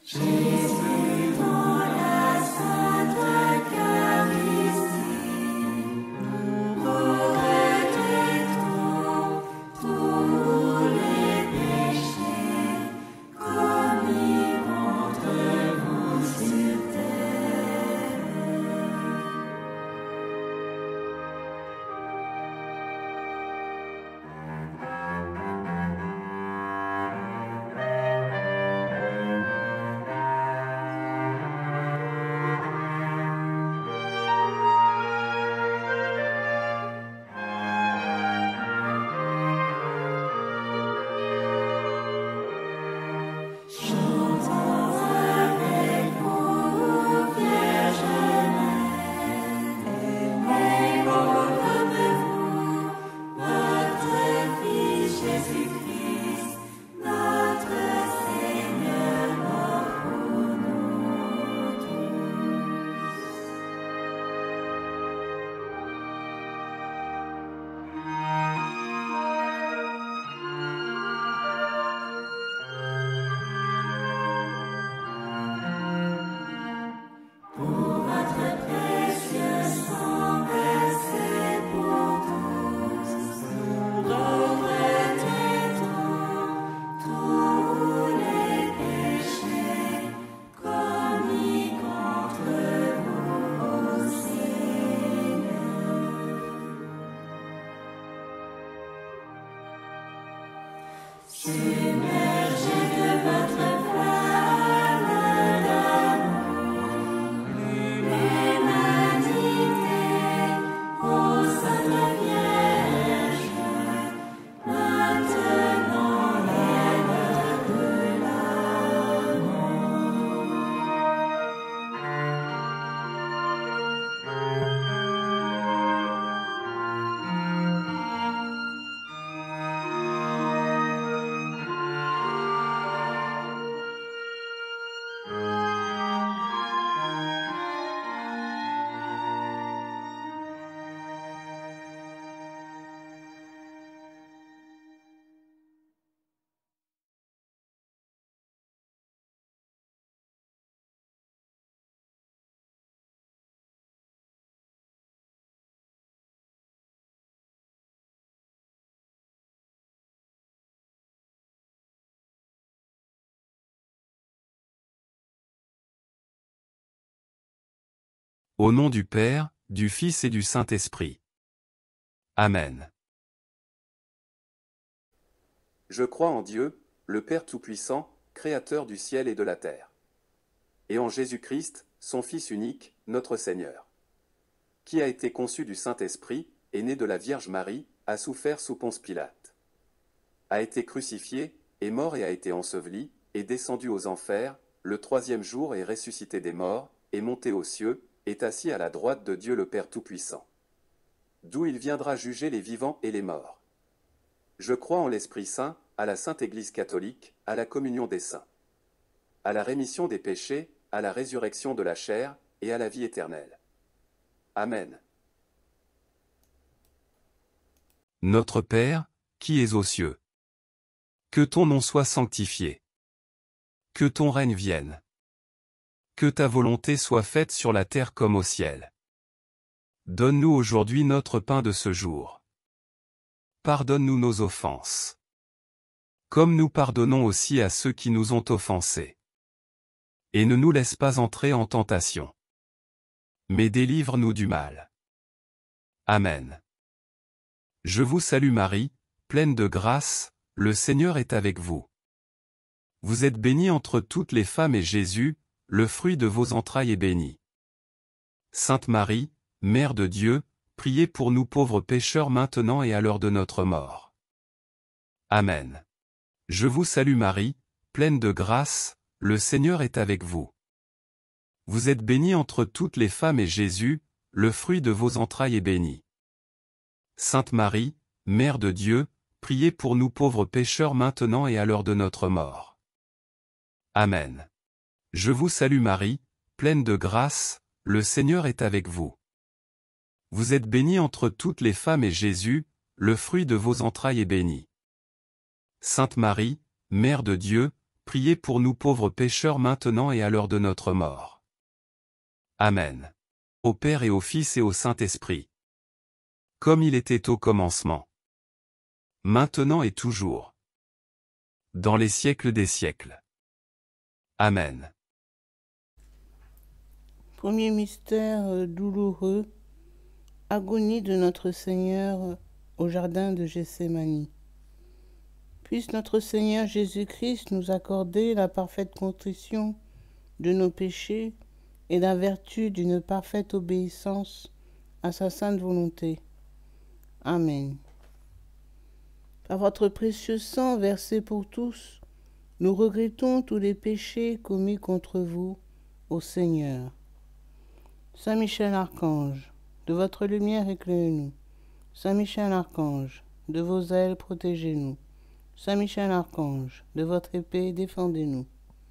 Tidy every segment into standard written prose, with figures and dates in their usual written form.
Jésus dans la Sainte Eucharistie, nous regrettons tous les péchés commis contre vous sur terre. Chantons avec vous, Vierge Mère, aimez-vous comme vous, votre Fils Jésus-Christ, notre Seigneur, mort pour nous tous. Pour votre précieux sang versé pour tous, nous regrettons tous les péchés commis contre vous, ô Seigneur. Submergez de votre flamme d'amour l'humanité, ô Sainte Vierge, maintenant est l'heure de l'amour. Au nom du Père, du Fils et du Saint-Esprit. Amen. Je crois en Dieu, le Père Tout-Puissant, Créateur du ciel et de la terre. Et en Jésus-Christ, son Fils unique, notre Seigneur. Qui a été conçu du Saint-Esprit, est né de la Vierge Marie, a souffert sous Ponce Pilate. A été crucifié, est mort et a été enseveli, est descendu aux enfers, le troisième jour est ressuscité des morts, est monté aux cieux, est assis à la droite de Dieu le Père Tout-Puissant. D'où il viendra juger les vivants et les morts. Je crois en l'Esprit Saint, à la Sainte Église catholique, à la communion des saints, à la rémission des péchés, à la résurrection de la chair, et à la vie éternelle. Amen. Notre Père, qui es aux cieux. Que ton nom soit sanctifié. Que ton règne vienne. Que ta volonté soit faite sur la terre comme au ciel. Donne-nous aujourd'hui notre pain de ce jour. Pardonne-nous nos offenses. Comme nous pardonnons aussi à ceux qui nous ont offensés. Et ne nous laisse pas entrer en tentation. Mais délivre-nous du mal. Amen. Je vous salue Marie, pleine de grâce, le Seigneur est avec vous. Vous êtes bénie entre toutes les femmes et Jésus, le fruit de vos entrailles est béni. Sainte Marie, Mère de Dieu, priez pour nous pauvres pécheurs maintenant et à l'heure de notre mort. Amen. Je vous salue Marie, pleine de grâce, le Seigneur est avec vous. Vous êtes bénie entre toutes les femmes et Jésus, le fruit de vos entrailles est béni. Sainte Marie, Mère de Dieu, priez pour nous pauvres pécheurs maintenant et à l'heure de notre mort. Amen. Je vous salue Marie, pleine de grâce, le Seigneur est avec vous. Vous êtes bénie entre toutes les femmes et Jésus, le fruit de vos entrailles est béni. Sainte Marie, Mère de Dieu, priez pour nous pauvres pécheurs maintenant et à l'heure de notre mort. Amen. Au Père et au Fils et au Saint-Esprit. Comme il était au commencement. Maintenant et toujours. Dans les siècles des siècles. Amen. Premier mystère douloureux, agonie de notre Seigneur au jardin de Gethsémani. Puisse notre Seigneur Jésus-Christ nous accorder la parfaite contrition de nos péchés et la vertu d'une parfaite obéissance à sa sainte volonté. Amen. Par votre précieux sang versé pour tous, nous regrettons tous les péchés commis contre vous, ô Seigneur. Saint Michel Archange, de votre lumière éclairez-nous. Saint Michel Archange, de vos ailes protégez-nous. Saint Michel Archange, de votre épée défendez-nous.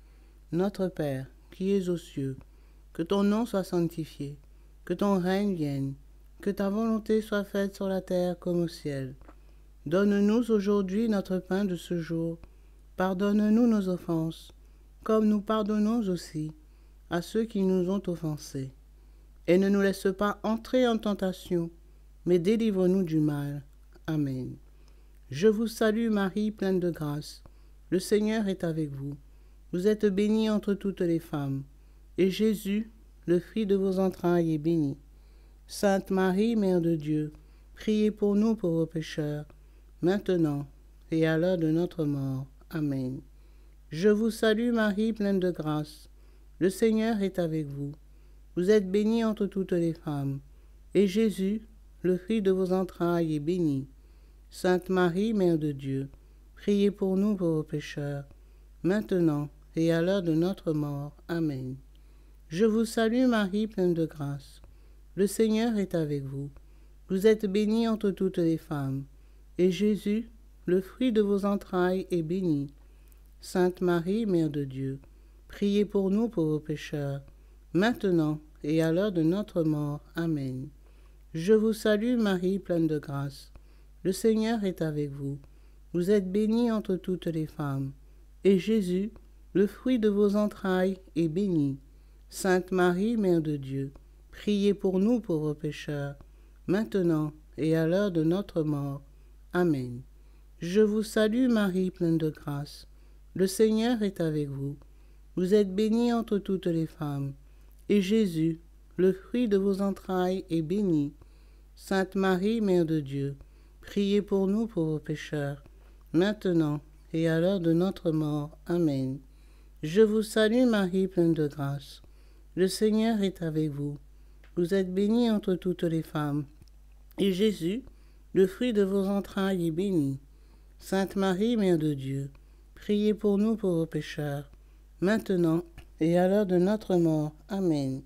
Notre Père, qui es aux cieux, que ton nom soit sanctifié, que ton règne vienne, que ta volonté soit faite sur la terre comme au ciel. Donne-nous aujourd'hui notre pain de ce jour. Pardonne-nous nos offenses, comme nous pardonnons aussi à ceux qui nous ont offensés. Et ne nous laisse pas entrer en tentation, mais délivre-nous du mal. Amen. Je vous salue Marie, pleine de grâce. Le Seigneur est avec vous. Vous êtes bénie entre toutes les femmes, et Jésus, le fruit de vos entrailles, est béni. Sainte Marie, Mère de Dieu, priez pour nous pauvres pécheurs, maintenant et à l'heure de notre mort. Amen. Je vous salue Marie, pleine de grâce. Le Seigneur est avec vous. Vous êtes bénie entre toutes les femmes, et Jésus, le fruit de vos entrailles, est béni. Sainte Marie, Mère de Dieu, priez pour nous pauvres pécheurs, maintenant et à l'heure de notre mort. Amen. Je vous salue Marie, pleine de grâce. Le Seigneur est avec vous. Vous êtes bénie entre toutes les femmes, et Jésus, le fruit de vos entrailles, est béni. Sainte Marie, Mère de Dieu, priez pour nous pauvres pécheurs, maintenant et à l'heure de notre mort. Amen. Je vous salue Marie, pleine de grâce. Le Seigneur est avec vous. Vous êtes bénie entre toutes les femmes, et Jésus, le fruit de vos entrailles, est béni. Sainte Marie, Mère de Dieu, priez pour nous pauvres pécheurs, maintenant et à l'heure de notre mort. Amen. Je vous salue Marie, pleine de grâce. Le Seigneur est avec vous. Vous êtes bénie entre toutes les femmes, et Jésus, le fruit de vos entrailles, est béni. Sainte Marie, Mère de Dieu, priez pour nous pauvres pécheurs, maintenant et à l'heure de notre mort. Amen. Je vous salue Marie, pleine de grâce. Le Seigneur est avec vous. Vous êtes bénie entre toutes les femmes, et Jésus, le fruit de vos entrailles, est béni. Sainte Marie, Mère de Dieu, priez pour nous pauvres pécheurs, maintenant et à l'heure de notre mort. Amen.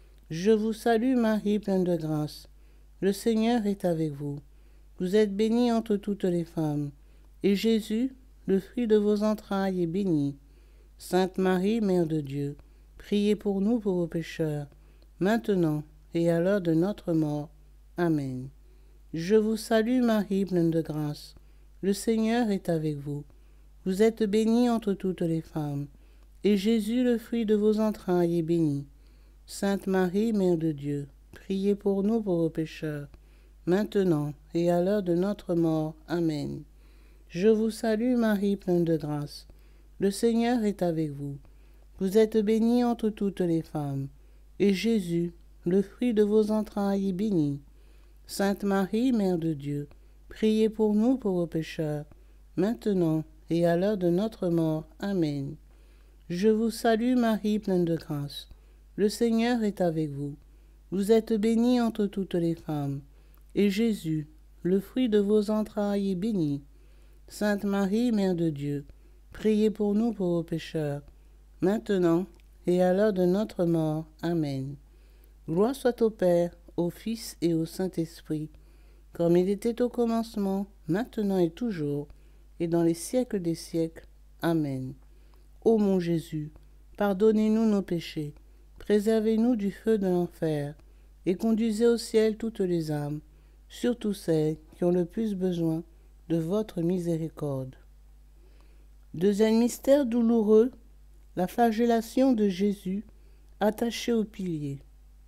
Je vous salue Marie, pleine de grâce. Le Seigneur est avec vous. Vous êtes bénie entre toutes les femmes, et Jésus, le fruit de vos entrailles, est béni. Sainte Marie, Mère de Dieu, priez pour nous pauvres pécheurs, maintenant et à l'heure de notre mort. Amen. Je vous salue Marie, pleine de grâce. Le Seigneur est avec vous. Vous êtes bénie entre toutes les femmes, et Jésus, le fruit de vos entrailles, est béni. Sainte Marie, Mère de Dieu, priez pour nous pauvres pécheurs, maintenant et à l'heure de notre mort. Amen. Je vous salue Marie, pleine de grâce. Le Seigneur est avec vous. Vous êtes bénie entre toutes les femmes, et Jésus, le fruit de vos entrailles, est béni. Sainte Marie, Mère de Dieu, priez pour nous pauvres pécheurs, maintenant et à l'heure de notre mort. Amen. Je vous salue Marie, pleine de grâce. Le Seigneur est avec vous. Vous êtes bénie entre toutes les femmes, et Jésus, le fruit de vos entrailles, est béni. Sainte Marie, Mère de Dieu, priez pour nous pauvres pécheurs, maintenant et à l'heure de notre mort. Amen. Gloire soit au Père, au Fils et au Saint-Esprit, comme il était au commencement, maintenant et toujours, et dans les siècles des siècles. Amen. Ô mon Jésus, pardonnez-nous nos péchés, préservez-nous du feu de l'enfer, et conduisez au ciel toutes les âmes, surtout celles qui ont le plus besoin de votre miséricorde. Deuxième mystère douloureux, la flagellation de Jésus attaché au pilier.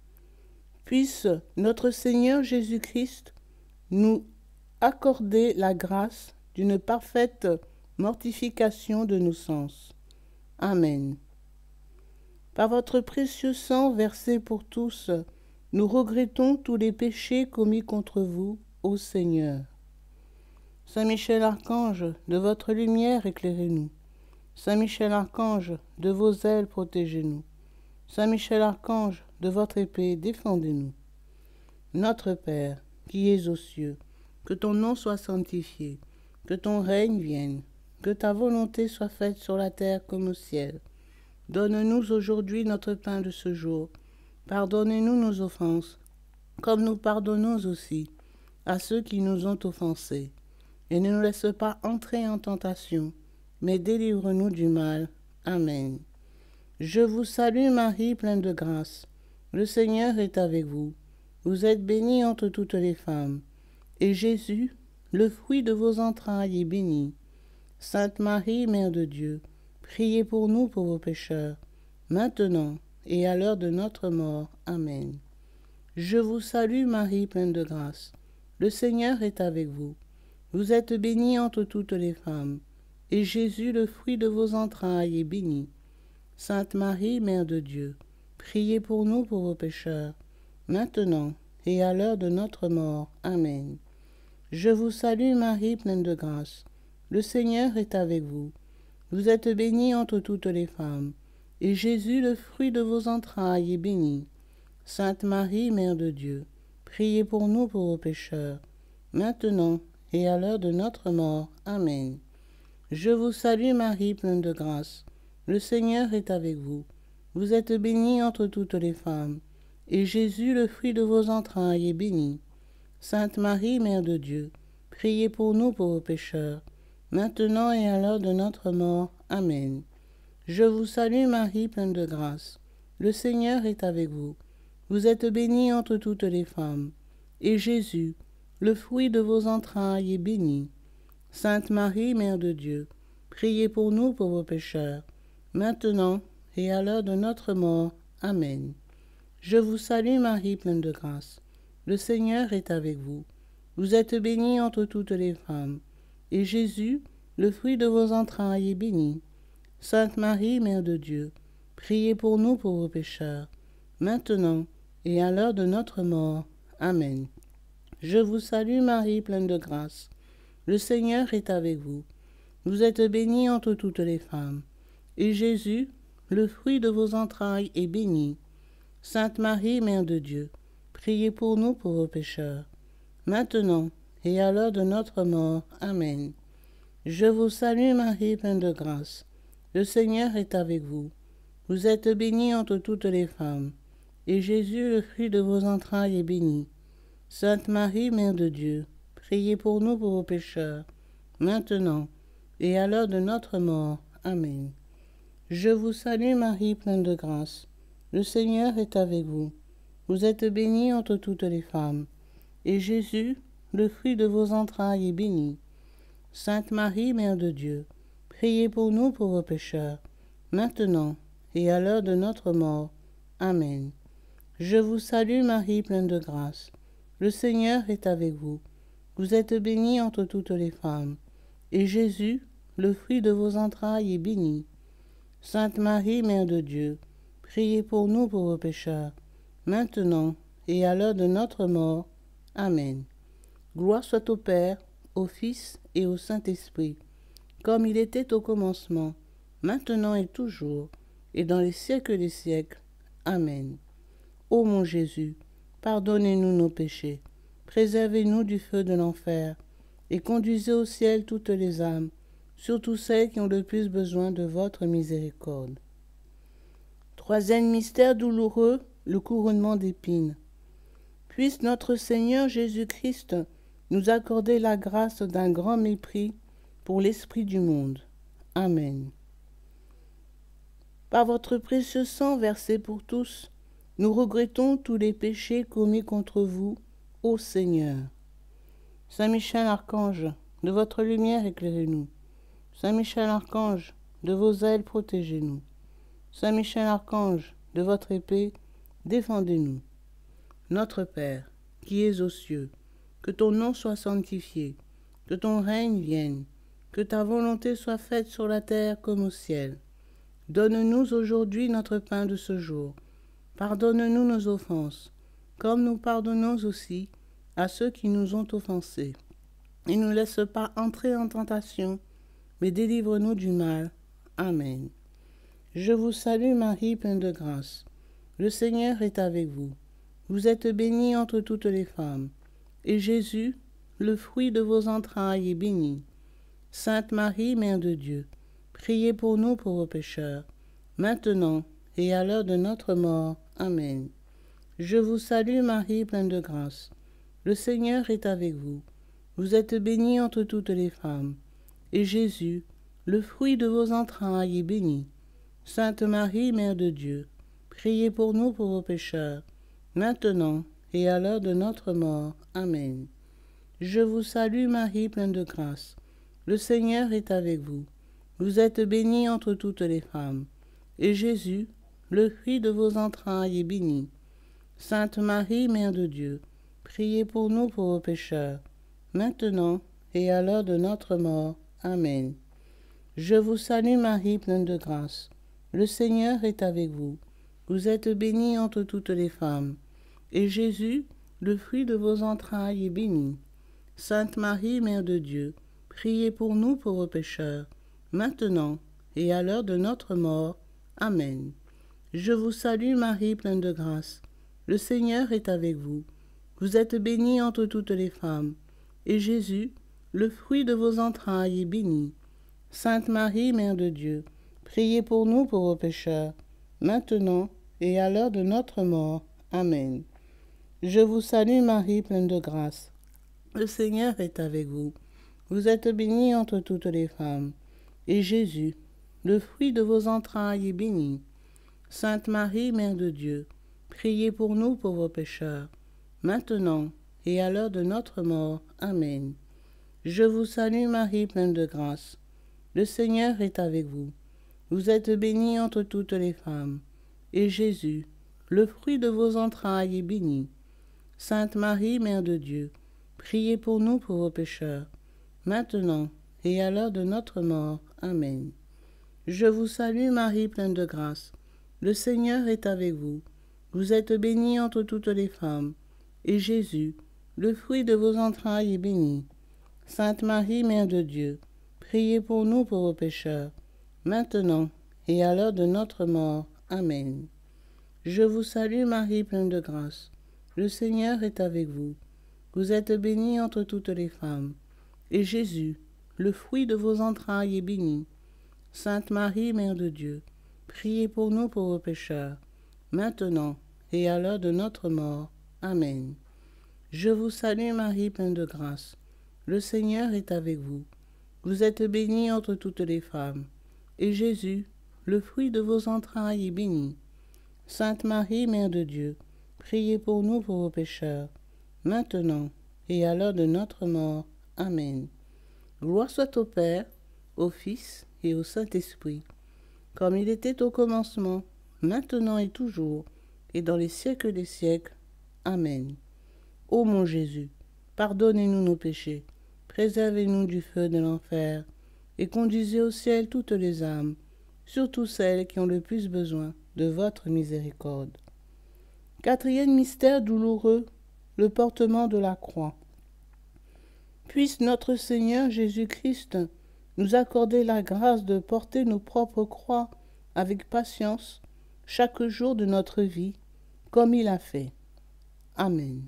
Puisse notre Seigneur Jésus-Christ nous accorder la grâce d'une parfaite mortification de nos sens. Amen. Par votre précieux sang versé pour tous, nous regrettons tous les péchés commis contre vous, ô Seigneur. Saint Michel Archange, de votre lumière éclairez-nous. Saint Michel Archange, de vos ailes protégez-nous. Saint Michel Archange, de votre épée défendez-nous. Notre Père, qui es aux cieux, que ton nom soit sanctifié, que ton règne vienne, que ta volonté soit faite sur la terre comme au ciel. Donne-nous aujourd'hui notre pain de ce jour. Pardonnez-nous nos offenses, comme nous pardonnons aussi à ceux qui nous ont offensés. Et ne nous laisse pas entrer en tentation, mais délivre-nous du mal. Amen. Je vous salue Marie, pleine de grâce. Le Seigneur est avec vous. Vous êtes bénie entre toutes les femmes. Et Jésus, le fruit de vos entrailles, est béni. Sainte Marie, Mère de Dieu, priez pour nous pauvres pécheurs, maintenant et à l'heure de notre mort. Amen. Je vous salue Marie, pleine de grâce. Le Seigneur est avec vous. Vous êtes bénie entre toutes les femmes. Et Jésus, le fruit de vos entrailles, est béni. Sainte Marie, Mère de Dieu, priez pour nous pauvres pécheurs, maintenant et à l'heure de notre mort. Amen. Je vous salue Marie, pleine de grâce. Le Seigneur est avec vous. Vous êtes bénie entre toutes les femmes, et Jésus, le fruit de vos entrailles, est béni. Sainte Marie, Mère de Dieu, priez pour nous pauvres pécheurs, maintenant et à l'heure de notre mort. Amen. Je vous salue Marie, pleine de grâce. Le Seigneur est avec vous. Vous êtes bénie entre toutes les femmes, et Jésus, le fruit de vos entrailles, est béni. Sainte Marie, Mère de Dieu, priez pour nous pauvres pécheurs, maintenant et à l'heure de notre mort. Amen. Je vous salue Marie, pleine de grâce. Le Seigneur est avec vous. Vous êtes bénie entre toutes les femmes, et Jésus, le fruit de vos entrailles, est béni. Sainte Marie, Mère de Dieu, priez pour nous pauvres pécheurs, maintenant et à l'heure de notre mort. Amen. Je vous salue Marie, pleine de grâce. Le Seigneur est avec vous. Vous êtes bénie entre toutes les femmes, et Jésus, le fruit de vos entrailles, est béni. Sainte Marie, Mère de Dieu, priez pour nous pauvres pécheurs, maintenant et à l'heure de notre mort. Amen. Je vous salue Marie, pleine de grâce. Le Seigneur est avec vous. Vous êtes bénie entre toutes les femmes, et Jésus, le fruit de vos entrailles, est béni. Sainte Marie, Mère de Dieu, priez pour nous pauvres pécheurs, maintenant et à l'heure de notre mort. Amen. Je vous salue Marie, pleine de grâce. Le Seigneur est avec vous. Vous êtes bénie entre toutes les femmes, et Jésus, le fruit de vos entrailles, est béni. Sainte Marie, Mère de Dieu, priez pour nous pauvres pécheurs, maintenant et à l'heure de notre mort. Amen. Je vous salue Marie, pleine de grâce. Le Seigneur est avec vous. Vous êtes bénie entre toutes les femmes, et Jésus, le fruit de vos entrailles, est béni. Sainte Marie, Mère de Dieu, priez pour nous pauvres pécheurs, maintenant et à l'heure de notre mort. Amen. Je vous salue Marie, pleine de grâce. Le Seigneur est avec vous. Vous êtes bénie entre toutes les femmes, et Jésus, le fruit de vos entrailles, est béni. Sainte Marie, Mère de Dieu, priez pour nous pauvres pécheurs, maintenant et à l'heure de notre mort. Amen. Gloire soit au Père, au Fils et au Saint-Esprit, comme il était au commencement, maintenant et toujours, et dans les siècles des siècles. Amen. Ô mon Jésus, pardonnez-nous nos péchés, préservez-nous du feu de l'enfer, et conduisez au ciel toutes les âmes, surtout celles qui ont le plus besoin de votre miséricorde. Troisième mystère douloureux, le couronnement d'épines. Puisse notre Seigneur Jésus-Christ nous accorder la grâce d'un grand mépris pour l'esprit du monde. Amen. Par votre précieux sang versé pour tous, nous regrettons tous les péchés commis contre vous, ô Seigneur. Saint Michel Archange, de votre lumière éclairez-nous. Saint Michel Archange, de vos ailes protégez-nous. Saint Michel Archange, de votre épée, défendez-nous. Notre Père, qui es aux cieux, que ton nom soit sanctifié, que ton règne vienne, que ta volonté soit faite sur la terre comme au ciel. Donne-nous aujourd'hui notre pain de ce jour. Pardonne-nous nos offenses, comme nous pardonnons aussi à ceux qui nous ont offensés. Et ne nous laisse pas entrer en tentation, mais délivre-nous du mal. Amen. Je vous salue Marie, pleine de grâce. Le Seigneur est avec vous. Vous êtes bénie entre toutes les femmes. Et Jésus, le fruit de vos entrailles, est béni. Sainte Marie, Mère de Dieu, priez pour nous pauvres pécheurs, maintenant et à l'heure de notre mort. Amen. Je vous salue Marie, pleine de grâce. Le Seigneur est avec vous. Vous êtes bénie entre toutes les femmes. Et Jésus, le fruit de vos entrailles, est béni. Sainte Marie, Mère de Dieu, priez pour nous pauvres pécheurs, maintenant et à l'heure de notre mort. Amen. Je vous salue Marie, pleine de grâce. Le Seigneur est avec vous. Vous êtes bénie entre toutes les femmes. Et Jésus, le fruit de vos entrailles, est béni. Sainte Marie, Mère de Dieu, priez pour nous pauvres pécheurs, maintenant et à l'heure de notre mort. Amen. Je vous salue Marie, pleine de grâce. Le Seigneur est avec vous. Vous êtes bénie entre toutes les femmes. Et Jésus, le fruit de vos entrailles, est béni. Sainte Marie, Mère de Dieu, priez pour nous pauvres pécheurs, maintenant et à l'heure de notre mort. Amen. Je vous salue Marie, pleine de grâce. Le Seigneur est avec vous. Vous êtes bénie entre toutes les femmes. Et Jésus, le fruit de vos entrailles, est béni. Sainte Marie, Mère de Dieu, priez pour nous pauvres pécheurs, maintenant et à l'heure de notre mort. Amen. Je vous salue Marie, pleine de grâce. Le Seigneur est avec vous. Vous êtes bénie entre toutes les femmes. Et Jésus, le fruit de vos entrailles, est béni. Sainte Marie, Mère de Dieu, priez pour nous pauvres pécheurs, maintenant et à l'heure de notre mort. Amen. Je vous salue Marie, pleine de grâce. Le Seigneur est avec vous. Vous êtes bénie entre toutes les femmes. Et Jésus, le fruit de vos entrailles, est béni. Sainte Marie, Mère de Dieu, priez pour nous pauvres pécheurs, maintenant et à l'heure de notre mort. Amen. Je vous salue Marie, pleine de grâce. Le Seigneur est avec vous. Vous êtes bénie entre toutes les femmes. Et Jésus, le fruit de vos entrailles, est béni. Sainte Marie, Mère de Dieu, priez pour nous pauvres pécheurs, maintenant et à l'heure de notre mort. Amen. Je vous salue Marie, pleine de grâce. Le Seigneur est avec vous. Vous êtes bénie entre toutes les femmes. Et Jésus, le fruit de vos entrailles, est béni. Sainte Marie, Mère de Dieu, priez pour nous pauvres pécheurs, maintenant et à l'heure de notre mort. Amen. Je vous salue Marie, pleine de grâce. Le Seigneur est avec vous. Vous êtes bénie entre toutes les femmes. Et Jésus, le fruit de vos entrailles, est béni. Sainte Marie, Mère de Dieu, priez pour nous pauvres pécheurs, maintenant et à l'heure de notre mort. Amen. Gloire soit au Père, au Fils et au Saint-Esprit, comme il était au commencement, maintenant et toujours, et dans les siècles des siècles. Amen. Ô mon Jésus, pardonnez-nous nos péchés, préservez-nous du feu de l'enfer, et conduisez au ciel toutes les âmes, surtout celles qui ont le plus besoin de votre miséricorde. Quatrième mystère douloureux, le portement de la croix. Puisse notre Seigneur Jésus-Christ nous accorder la grâce de porter nos propres croix avec patience chaque jour de notre vie, comme il a fait. Amen.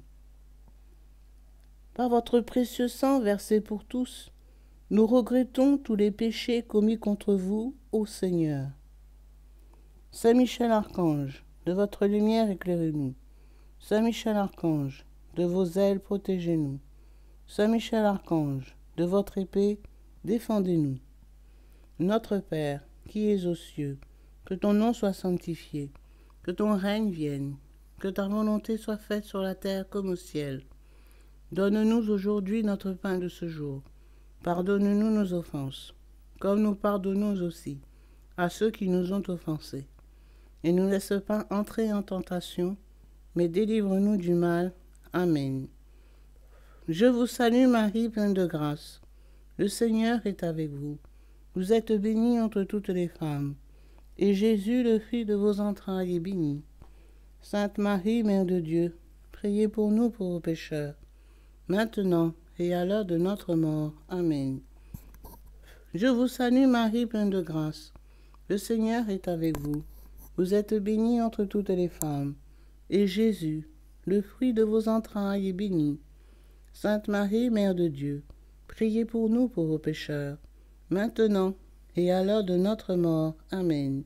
Par votre précieux sang versé pour tous, nous regrettons tous les péchés commis contre vous, ô Seigneur. Saint Michel Archange, de votre lumière éclairez-nous. Saint Michel Archange, de vos ailes protégez-nous. Saint Michel Archange, de votre épée défendez-nous. Notre Père, qui es aux cieux, que ton nom soit sanctifié, que ton règne vienne, que ta volonté soit faite sur la terre comme au ciel. Donne-nous aujourd'hui notre pain de ce jour. Pardonne-nous nos offenses, comme nous pardonnons aussi à ceux qui nous ont offensés. Et ne nous laisse pas entrer en tentation, mais délivre-nous du mal. Amen. Je vous salue Marie, pleine de grâce. Le Seigneur est avec vous. Vous êtes bénie entre toutes les femmes, et Jésus, le fruit de vos entrailles, est béni. Sainte Marie, Mère de Dieu, priez pour nous pauvres pécheurs, maintenant et à l'heure de notre mort. Amen. Je vous salue Marie, pleine de grâce. Le Seigneur est avec vous. Vous êtes bénie entre toutes les femmes, et Jésus, le fruit de vos entrailles, est béni. Sainte Marie, Mère de Dieu, priez pour nous pauvres pécheurs, maintenant et à l'heure de notre mort. Amen.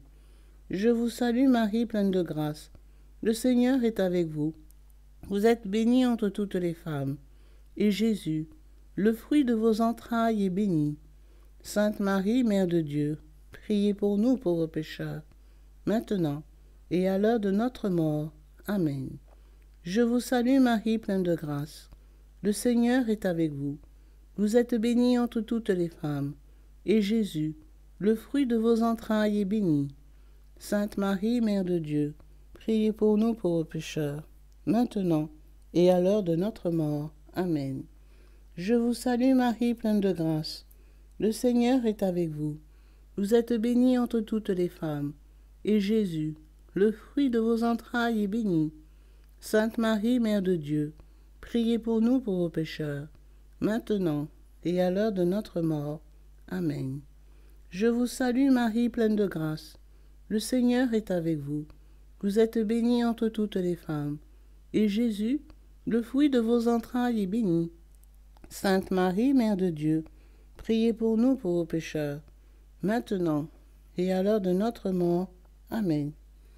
Je vous salue Marie, pleine de grâce. Le Seigneur est avec vous. Vous êtes bénie entre toutes les femmes, et Jésus, le fruit de vos entrailles, est béni. Sainte Marie, Mère de Dieu, priez pour nous pauvres pécheurs, maintenant et à l'heure de notre mort. Amen. Je vous salue Marie, pleine de grâce. Le Seigneur est avec vous. Vous êtes bénie entre toutes les femmes, et Jésus, le fruit de vos entrailles, est béni. Sainte Marie, Mère de Dieu, priez pour nous pauvres pécheurs, maintenant et à l'heure de notre mort. Amen. Je vous salue Marie, pleine de grâce. Le Seigneur est avec vous. Vous êtes bénie entre toutes les femmes, et Jésus, le fruit de vos entrailles, est béni. Sainte Marie, Mère de Dieu, priez pour nous pauvres pécheurs, maintenant et à l'heure de notre mort. Amen. Je vous salue Marie, pleine de grâce. Le Seigneur est avec vous. Vous êtes bénie entre toutes les femmes, et Jésus, le fruit de vos entrailles, est béni. Sainte Marie, Mère de Dieu, priez pour nous pauvres pécheurs, maintenant et à l'heure de notre mort. Amen.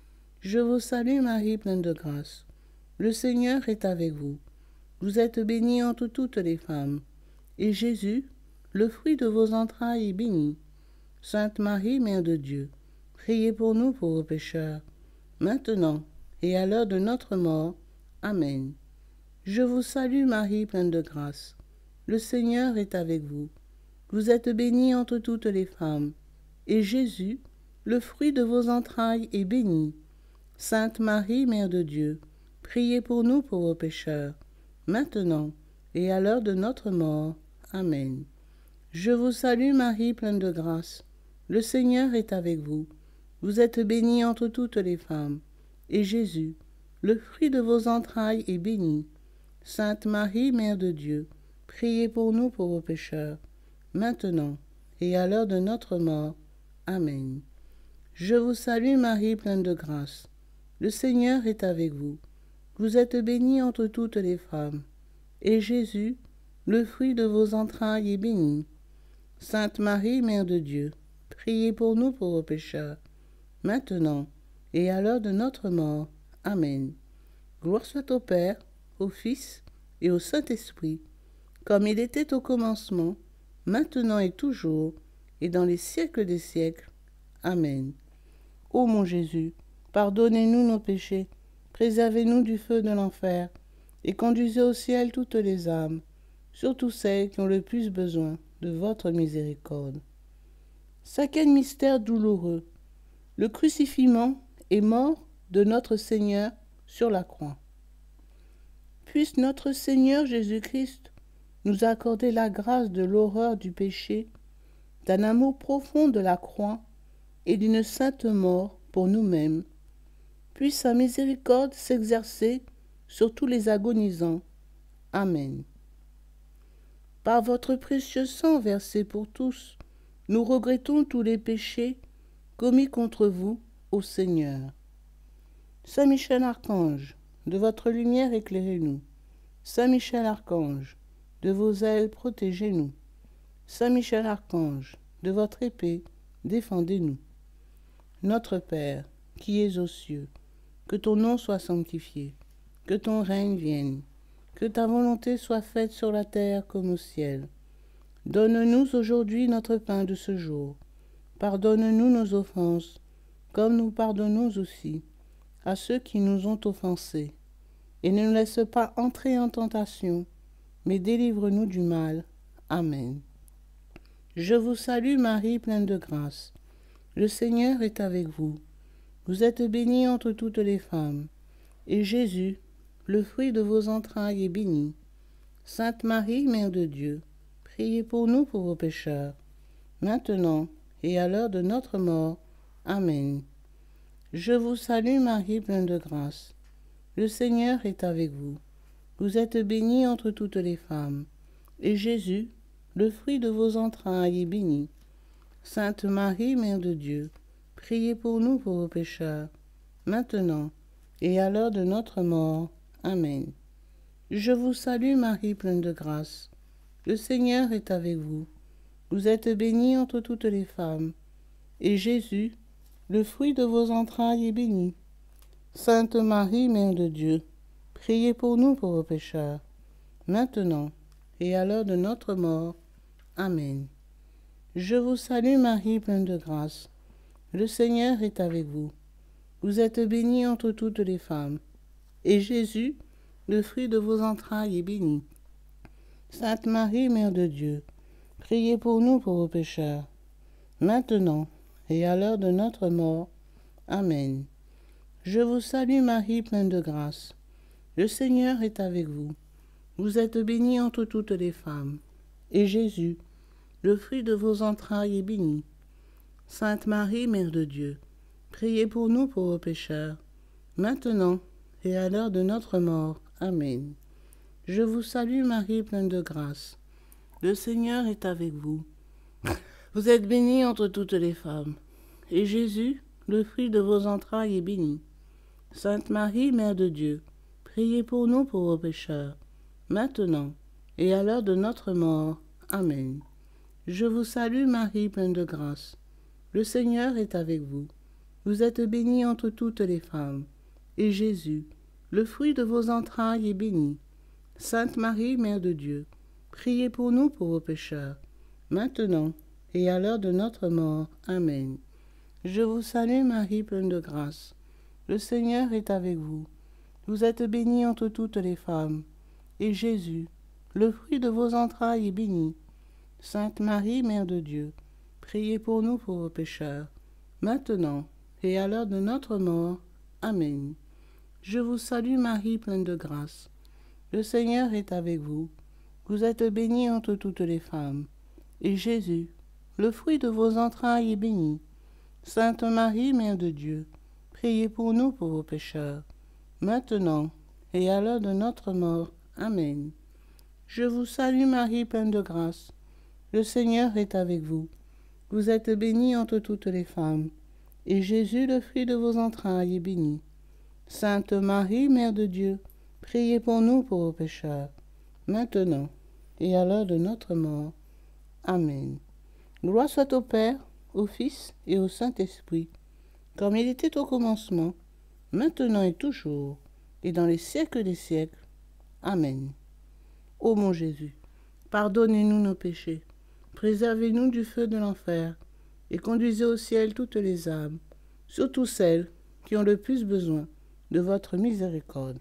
Je vous salue Marie, pleine de grâce. Le Seigneur est avec vous. Vous êtes bénie entre toutes les femmes, et Jésus, le fruit de vos entrailles, est béni. Sainte Marie, Mère de Dieu, priez pour nous pauvres pécheurs, maintenant et à l'heure de notre mort. Amen. Je vous salue Marie, pleine de grâce. Le Seigneur est avec vous. Vous êtes bénie entre toutes les femmes, et Jésus, le fruit de vos entrailles, est béni. Sainte Marie, Mère de Dieu, priez pour nous pauvres pécheurs, maintenant et à l'heure de notre mort. Amen. Je vous salue Marie, pleine de grâce. Le Seigneur est avec vous. Vous êtes bénie entre toutes les femmes, et Jésus, le fruit de vos entrailles, est béni. Sainte Marie, Mère de Dieu, priez pour nous pauvres pécheurs, maintenant et à l'heure de notre mort. Amen. Je vous salue Marie, pleine de grâce. Le Seigneur est avec vous. Vous êtes bénie entre toutes les femmes, et Jésus, le fruit de vos entrailles, est béni. Sainte Marie, Mère de Dieu, priez pour nous pauvres pécheurs, maintenant et à l'heure de notre mort. Amen. Gloire soit au Père, au Fils et au Saint-Esprit, comme il était au commencement, maintenant et toujours, et dans les siècles des siècles. Amen. Ô mon Jésus, pardonnez-nous nos péchés, préservez-nous du feu de l'enfer, et conduisez au ciel toutes les âmes, surtout celles qui ont le plus besoin de votre miséricorde. Cinquième mystère douloureux, le crucifixion et mort de notre Seigneur sur la croix. Puisse notre Seigneur Jésus-Christ nous accorder la grâce de l'horreur du péché, d'un amour profond de la croix et d'une sainte mort pour nous-mêmes. Puisse sa miséricorde s'exercer sur tous les agonisants. Amen. Par votre précieux sang versé pour tous, nous regrettons tous les péchés commis contre vous, ô Seigneur. Saint Michel Archange, de votre lumière éclairez-nous. Saint Michel Archange, de vos ailes protégez-nous. Saint Michel Archange, de votre épée défendez-nous. Notre Père, qui es aux cieux, que ton nom soit sanctifié, que ton règne vienne, que ta volonté soit faite sur la terre comme au ciel. Donne-nous aujourd'hui notre pain de ce jour. Pardonne-nous nos offenses, comme nous pardonnons aussi à ceux qui nous ont offensés. Et ne nous laisse pas entrer en tentation, mais délivre-nous du mal. Amen. Je vous salue Marie, pleine de grâce. Le Seigneur est avec vous. Vous êtes bénie entre toutes les femmes. Et Jésus, le fruit de vos entrailles, est béni. Sainte Marie, Mère de Dieu, priez pour nous pauvres pécheurs, maintenant et à l'heure de notre mort. Amen. Je vous salue Marie, pleine de grâce. Le Seigneur est avec vous. Vous êtes bénie entre toutes les femmes. Et Jésus, le fruit de vos entrailles, est béni. Sainte Marie, Mère de Dieu, priez pour nous pauvres pécheurs, maintenant et à l'heure de notre mort. Amen. Je vous salue Marie, pleine de grâce. Le Seigneur est avec vous. Vous êtes bénie entre toutes les femmes. Et Jésus, le fruit de vos entrailles, est béni. Sainte Marie, Mère de Dieu, priez pour nous pauvres pécheurs, maintenant et à l'heure de notre mort. Amen. Je vous salue Marie, pleine de grâce. Le Seigneur est avec vous. Vous êtes bénie entre toutes les femmes. Et Jésus, le fruit de vos entrailles, est béni. Sainte Marie, Mère de Dieu, priez pour nous pauvres pécheurs, maintenant et à l'heure de notre mort. Amen. Je vous salue Marie, pleine de grâce. Le Seigneur est avec vous. Vous êtes bénie entre toutes les femmes. Et Jésus, le fruit de vos entrailles, est béni. Sainte Marie, Mère de Dieu, priez pour nous pauvres pécheurs, maintenant et à l'heure de notre mort. Amen. Je vous salue Marie, pleine de grâce. Le Seigneur est avec vous. Vous êtes bénie entre toutes les femmes. Et Jésus, le fruit de vos entrailles, est béni. Sainte Marie, Mère de Dieu, priez pour nous pauvres pécheurs, maintenant et à l'heure de notre mort. Amen. Je vous salue Marie, pleine de grâce. Le Seigneur est avec vous. Vous êtes bénie entre toutes les femmes. Et Jésus, le fruit de vos entrailles, est béni. Sainte Marie, Mère de Dieu, priez pour nous pauvres pécheurs, maintenant et à l'heure de notre mort. Amen. Je vous salue Marie, pleine de grâce. Le Seigneur est avec vous. Vous êtes bénie entre toutes les femmes. Et Jésus, le fruit de vos entrailles, est béni. Sainte Marie, Mère de Dieu, priez pour nous pauvres pécheurs, maintenant et à l'heure de notre mort. Amen. Je vous salue Marie, pleine de grâce. Le Seigneur est avec vous. Vous êtes bénie entre toutes les femmes. Et Jésus, le fruit de vos entrailles, est béni. Sainte Marie, Mère de Dieu, priez pour nous pauvres pécheurs, maintenant et à l'heure de notre mort. Amen. Je vous salue Marie, pleine de grâce. Le Seigneur est avec vous. Vous êtes bénie entre toutes les femmes. Et Jésus, le fruit de vos entrailles, est béni. Sainte Marie, Mère de Dieu, priez pour nous pauvres pécheurs, maintenant et à l'heure de notre mort. Amen. Gloire soit au Père, au Fils et au Saint-Esprit, comme il était au commencement, maintenant et toujours, et dans les siècles des siècles. Amen. Ô mon Jésus, pardonnez-nous nos péchés, préservez-nous du feu de l'enfer, et conduisez au ciel toutes les âmes, surtout celles qui ont le plus besoin de votre miséricorde.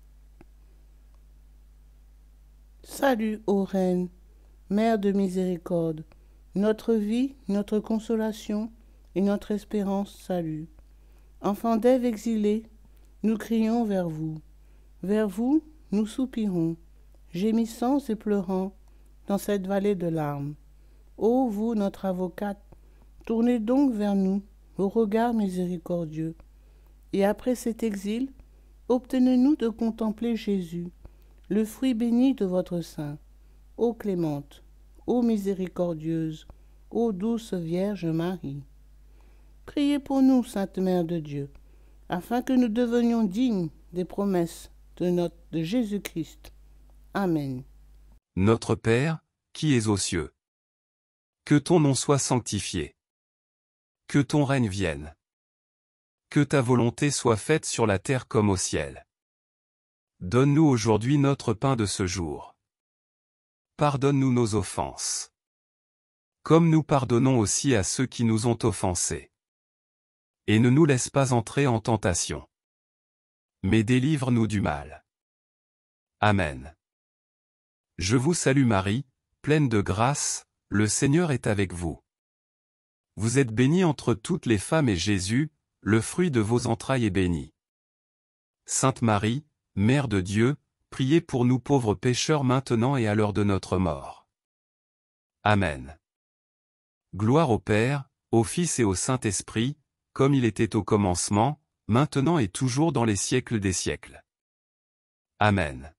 Salut, ô Reine, Mère de miséricorde, notre vie, notre consolation et notre espérance salut. Enfants d'Ève exilés, nous crions vers vous. Vers vous, nous soupirons, gémissant et pleurant dans cette vallée de larmes. Ô vous, notre avocate, tournez donc vers nous vos regards miséricordieux. Et après cet exil, obtenez-nous de contempler Jésus, le fruit béni de votre sein. Ô clémente, ô miséricordieuse, ô douce Vierge Marie. Priez pour nous, Sainte Mère de Dieu, afin que nous devenions dignes des promesses de Jésus-Christ. Amen. Notre Père, qui es aux cieux. Que ton nom soit sanctifié. Que ton règne vienne. Que ta volonté soit faite sur la terre comme au ciel. Donne-nous aujourd'hui notre pain de ce jour. Pardonne-nous nos offenses. Comme nous pardonnons aussi à ceux qui nous ont offensés. Et ne nous laisse pas entrer en tentation. Mais délivre-nous du mal. Amen. Je vous salue Marie, pleine de grâce, le Seigneur est avec vous. Vous êtes bénie entre toutes les femmes et Jésus, le fruit de vos entrailles est béni. Sainte Marie, Mère de Dieu, priez pour nous pauvres pécheurs maintenant et à l'heure de notre mort. Amen. Gloire au Père, au Fils et au Saint-Esprit, comme il était au commencement, maintenant et toujours dans les siècles des siècles. Amen.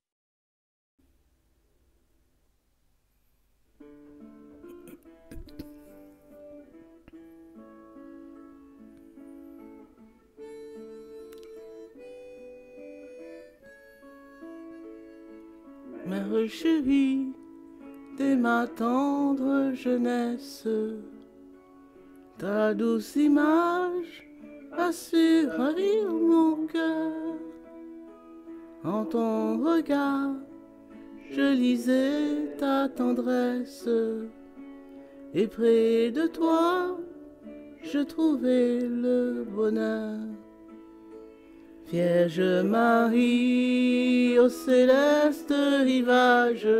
Mère chérie, dès ma tendre jeunesse, ta douce image a su ravir mon cœur. En ton regard, je lisais ta tendresse, et près de toi, je trouvais le bonheur. Vierge Marie, au céleste rivage,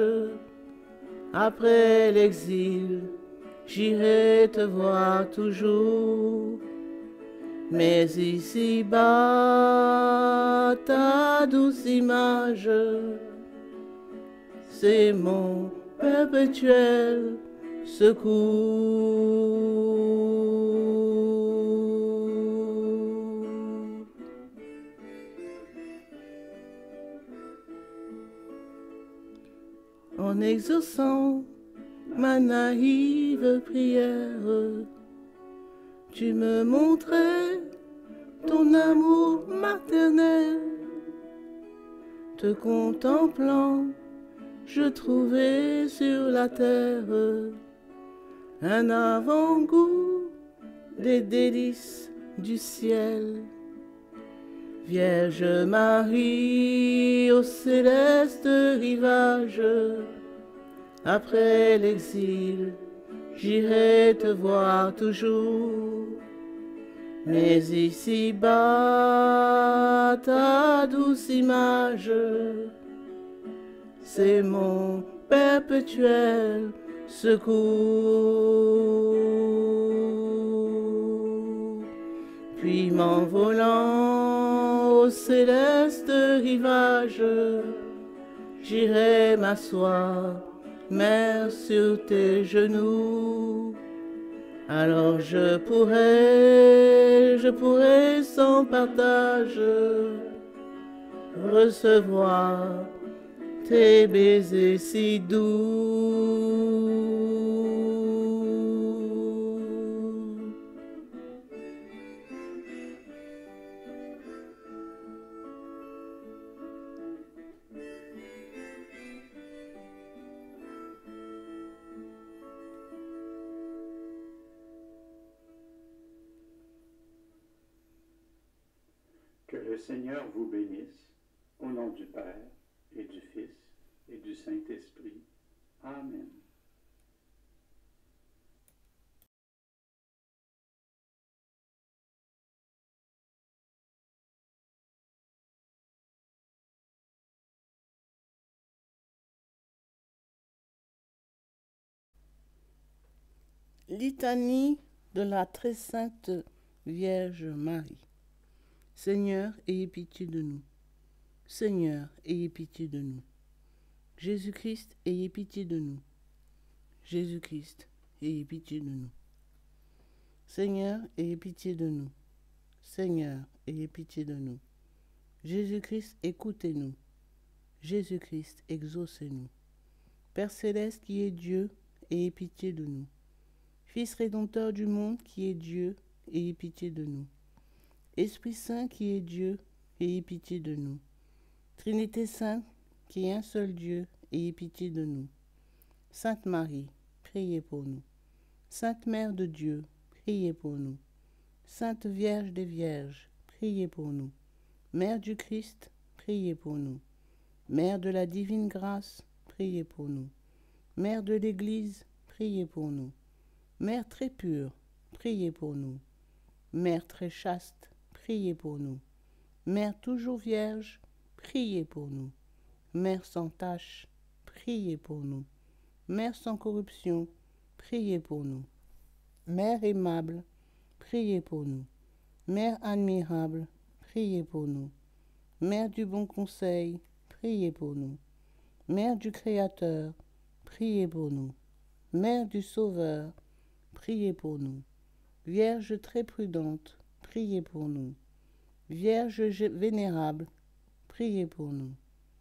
après l'exil, j'irai te voir toujours. Mais ici-bas, ta douce image, c'est mon perpétuel secours. En exaucant ma naïve prière, tu me montrais ton amour maternel. Te contemplant, je trouvais sur la terre un avant-goût des délices du ciel. Vierge Marie, au céleste rivage, après l'exil, j'irai te voir toujours. Mais ici-bas, ta douce image, c'est mon perpétuel secours. Puis m'envolant au céleste rivage, j'irai m'asseoir, Mère, sur tes genoux. Alors je pourrais sans partage recevoir tes baisers si doux. Que le Seigneur vous bénisse, au nom du Père, et du Fils, et du Saint-Esprit. Amen. Litanie de la très sainte Vierge Marie. Seigneur, ayez pitié de nous. Seigneur, ayez pitié de nous. Jésus-Christ, ayez pitié de nous. Jésus-Christ, ayez pitié de nous. Seigneur, ayez pitié de nous. Seigneur, ayez pitié de nous. Jésus-Christ, écoutez-nous. Jésus-Christ, exaucez-nous. Père céleste qui est Dieu, ayez pitié de nous. Fils rédempteur du monde qui est Dieu, ayez pitié de nous. Esprit Saint qui est Dieu, ayez pitié de nous. Trinité Sainte qui est un seul Dieu, ayez pitié de nous. Sainte Marie, priez pour nous. Sainte Mère de Dieu, priez pour nous. Sainte Vierge des Vierges, priez pour nous. Mère du Christ, priez pour nous. Mère de la divine grâce, priez pour nous. Mère de l'Église, priez pour nous. Mère très pure, priez pour nous. Mère très chaste, priez pour nous. Mère toujours vierge, priez pour nous. Mère sans tache, priez pour nous. Mère sans corruption, priez pour nous. Mère aimable, priez pour nous. Mère admirable, priez pour nous. Mère du bon conseil, priez pour nous. Mère du Créateur, priez pour nous. Mère du Sauveur, priez pour nous. Vierge très prudente, priez pour nous. Vierge vénérable, priez pour nous.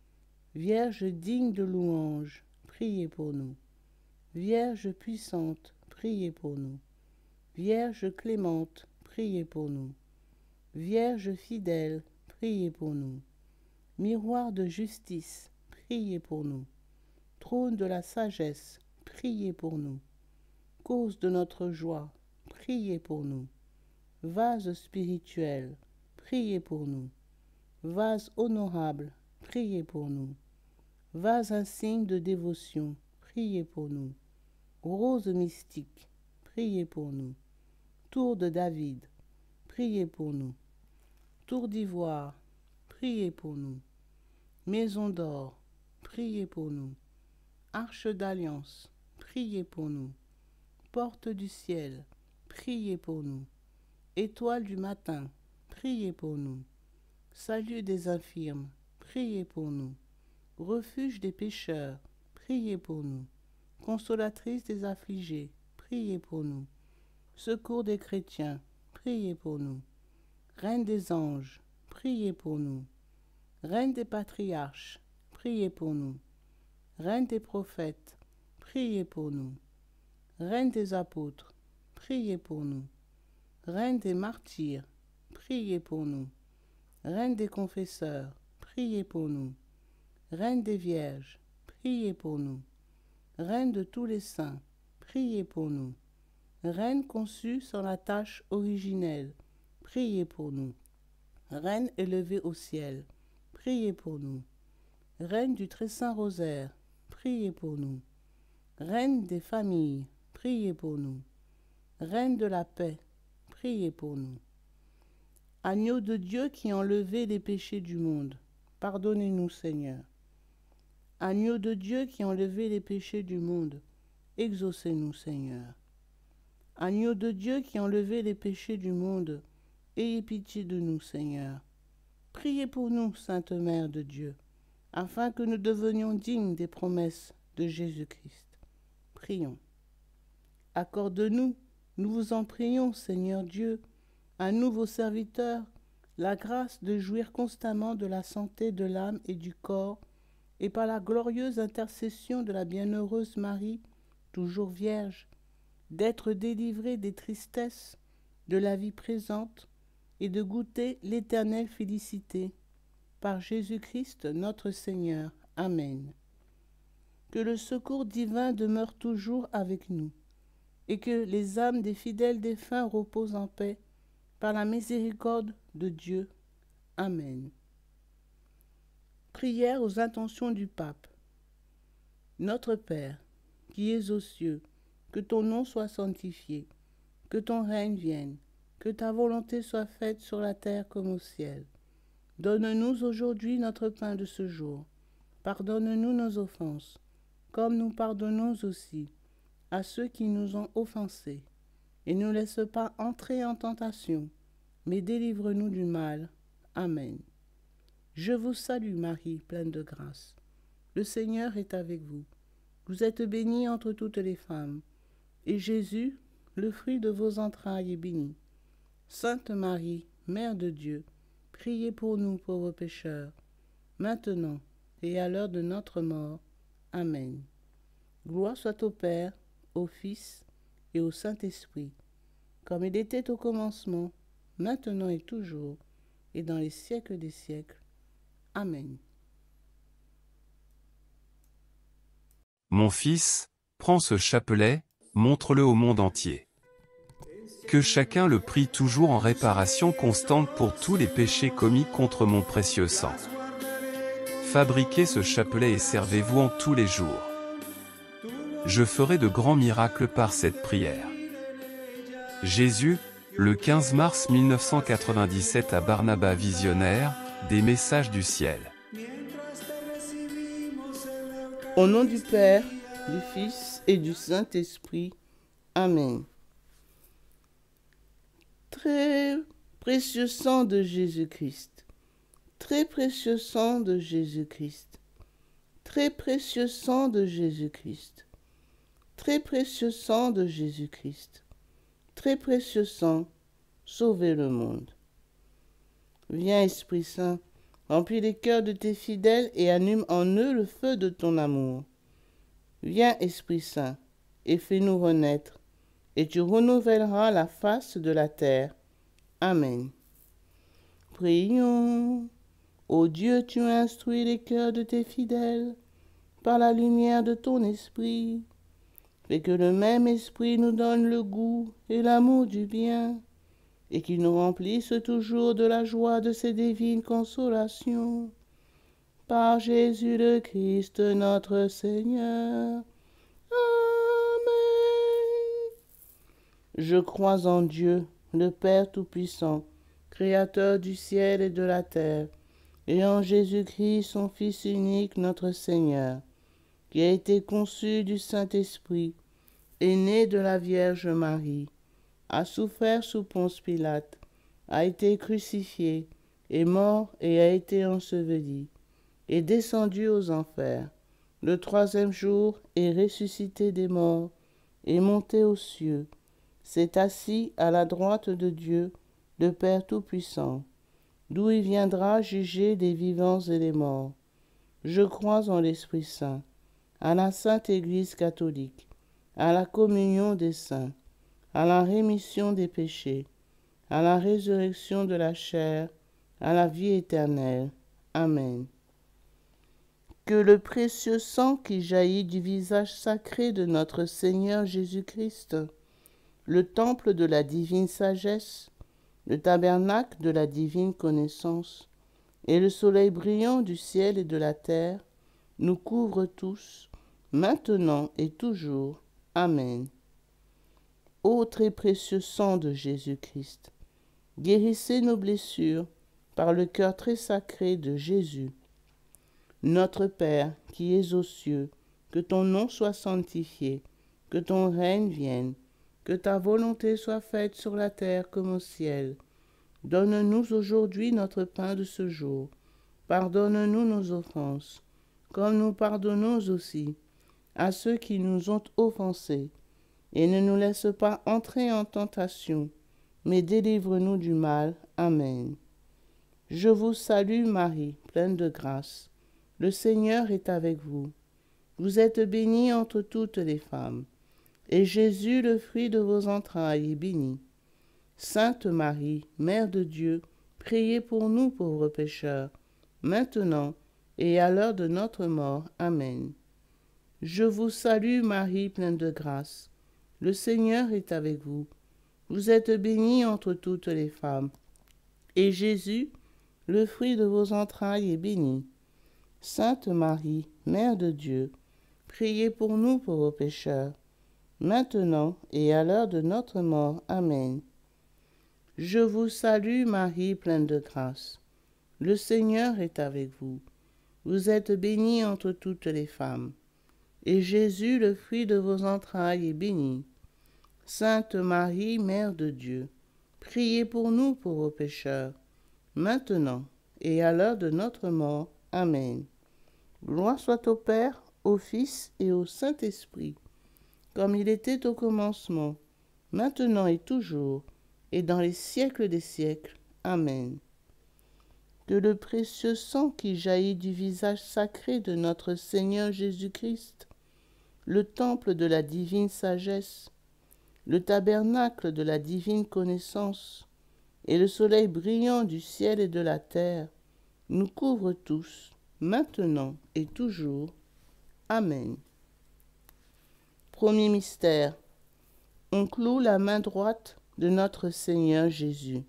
Vierge digne de louange, priez pour nous. Vierge puissante, priez pour nous. Vierge clémente, priez pour nous. Vierge fidèle, priez pour nous. Miroir de justice, priez pour nous. Trône de la sagesse, priez pour nous. Cause de notre joie, priez pour nous. Vase spirituel, priez pour nous. Vase honorable, priez pour nous. Vase insigne de dévotion, priez pour nous. Rose mystique, priez pour nous. Tour de David, priez pour nous. Tour d'ivoire, priez pour nous. Maison d'or, priez pour nous. Arche d'alliance, priez pour nous. Porte du ciel, priez pour nous. Étoile du matin, priez pour nous. Salut des infirmes, priez pour nous. Refuge des pécheurs, priez pour nous. Consolatrice des affligés, priez pour nous. Secours des chrétiens, priez pour nous. Reine des anges, priez pour nous. Reine des patriarches, priez pour nous. Reine des prophètes, priez pour nous. Reine des apôtres, priez pour nous. Reine des martyrs, priez pour nous. Reine des confesseurs, priez pour nous. Reine des vierges, priez pour nous. Reine de tous les saints, priez pour nous. Reine conçue sans la tache originelle, priez pour nous. Reine élevée au ciel, priez pour nous. Reine du très saint rosaire, priez pour nous. Reine des familles, priez pour nous. Reine de la paix, priez pour nous. Agneau de Dieu qui enlevait les péchés du monde, pardonnez-nous Seigneur. Agneau de Dieu qui enlevait les péchés du monde, exaucez-nous Seigneur. Agneau de Dieu qui enlevait les péchés du monde, ayez pitié de nous Seigneur. Priez pour nous, Sainte Mère de Dieu, afin que nous devenions dignes des promesses de Jésus-Christ. Prions. Accorde-nous, nous vous en prions, Seigneur Dieu, à nous vos serviteurs, la grâce de jouir constamment de la santé de l'âme et du corps, et par la glorieuse intercession de la bienheureuse Marie, toujours vierge, d'être délivrés des tristesses de la vie présente et de goûter l'éternelle félicité. Par Jésus-Christ notre Seigneur. Amen. Que le secours divin demeure toujours avec nous, et que les âmes des fidèles défunts reposent en paix, par la miséricorde de Dieu. Amen. Prière aux intentions du Pape. Notre Père, qui es aux cieux, que ton nom soit sanctifié, que ton règne vienne, que ta volonté soit faite sur la terre comme au ciel. Donne-nous aujourd'hui notre pain de ce jour. Pardonne-nous nos offenses, comme nous pardonnons aussi à ceux qui nous ont offensés. Et ne nous laisse pas entrer en tentation, mais délivre-nous du mal. Amen. Je vous salue Marie, pleine de grâce. Le Seigneur est avec vous. Vous êtes bénie entre toutes les femmes, et Jésus, le fruit de vos entrailles, est béni. Sainte Marie, Mère de Dieu, priez pour nous pauvres pécheurs, maintenant et à l'heure de notre mort. Amen. Gloire soit au Père, au Fils et au Saint-Esprit, comme il était au commencement, maintenant et toujours, et dans les siècles des siècles. Amen. Mon fils, prends ce chapelet, montre-le au monde entier. Que chacun le prie toujours en réparation constante pour tous les péchés commis contre mon précieux sang. Fabriquez ce chapelet et servez-vous en tous les jours. Je ferai de grands miracles par cette prière. Jésus, le 15 mars 1997 à Barnaba Visionnaire, des messages du ciel. Au nom du Père, du Fils et du Saint-Esprit. Amen. Très précieux sang de Jésus-Christ, très précieux sang de Jésus-Christ, très précieux sang de Jésus-Christ, très précieux sang de Jésus-Christ, très précieux sang, sauvez le monde. Viens, Esprit Saint, remplis les cœurs de tes fidèles et allume en eux le feu de ton amour. Viens, Esprit Saint, et fais-nous renaître, et tu renouvelleras la face de la terre. Amen. Prions. Ô Dieu, tu as instruit les cœurs de tes fidèles par la lumière de ton esprit. Fais que le même esprit nous donne le goût et l'amour du bien, et qu'il nous remplisse toujours de la joie de ces divines consolations. Par Jésus le Christ, notre Seigneur. Amen. Je crois en Dieu, le Père Tout-Puissant, Créateur du ciel et de la terre, et en Jésus-Christ, son Fils unique, notre Seigneur, qui a été conçu du Saint-Esprit, est né de la Vierge Marie, a souffert sous Ponce Pilate, a été crucifié, est mort et a été enseveli, est descendu aux enfers. Le troisième jour est ressuscité des morts, est monté aux cieux, s'est assis à la droite de Dieu, le Père Tout-Puissant, d'où il viendra juger les vivants et les morts. Je crois en l'Esprit Saint, à la Sainte Église catholique, à la communion des saints, à la rémission des péchés, à la résurrection de la chair, à la vie éternelle. Amen. Que le précieux sang qui jaillit du visage sacré de notre Seigneur Jésus-Christ, le temple de la divine sagesse, le tabernacle de la divine connaissance, et le soleil brillant du ciel et de la terre, nous couvrent tous, maintenant et toujours. Amen. Ô très précieux sang de Jésus-Christ, guérissez nos blessures par le cœur très sacré de Jésus. Notre Père qui es aux cieux, que ton nom soit sanctifié, que ton règne vienne, que ta volonté soit faite sur la terre comme au ciel. Donne-nous aujourd'hui notre pain de ce jour. Pardonne-nous nos offenses, comme nous pardonnons aussi à ceux qui nous ont offensés. Et ne nous laisse pas entrer en tentation, mais délivre-nous du mal. Amen. Je vous salue Marie, pleine de grâce. Le Seigneur est avec vous. Vous êtes bénie entre toutes les femmes, et Jésus, le fruit de vos entrailles, est béni. Sainte Marie, Mère de Dieu, priez pour nous pauvres pécheurs, maintenant et à l'heure de notre mort. Amen. Je vous salue Marie, pleine de grâce. Le Seigneur est avec vous. Vous êtes bénie entre toutes les femmes, et Jésus, le fruit de vos entrailles, est béni. Sainte Marie, Mère de Dieu, priez pour nous pauvres pécheurs, maintenant et à l'heure de notre mort. Amen. Je vous salue Marie, pleine de grâce. Le Seigneur est avec vous. Vous êtes bénie entre toutes les femmes, et Jésus, le fruit de vos entrailles, est béni. Sainte Marie, Mère de Dieu, priez pour nous pauvres pécheurs, maintenant et à l'heure de notre mort. Amen. Gloire soit au Père, au Fils et au Saint-Esprit, comme il était au commencement, maintenant et toujours, et dans les siècles des siècles. Amen. Que le précieux sang qui jaillit du visage sacré de notre Seigneur Jésus-Christ, le temple de la divine sagesse, le tabernacle de la divine connaissance, et le soleil brillant du ciel et de la terre, nous couvrent tous, maintenant et toujours. Amen. Premier mystère. On cloue la main droite de notre Seigneur Jésus.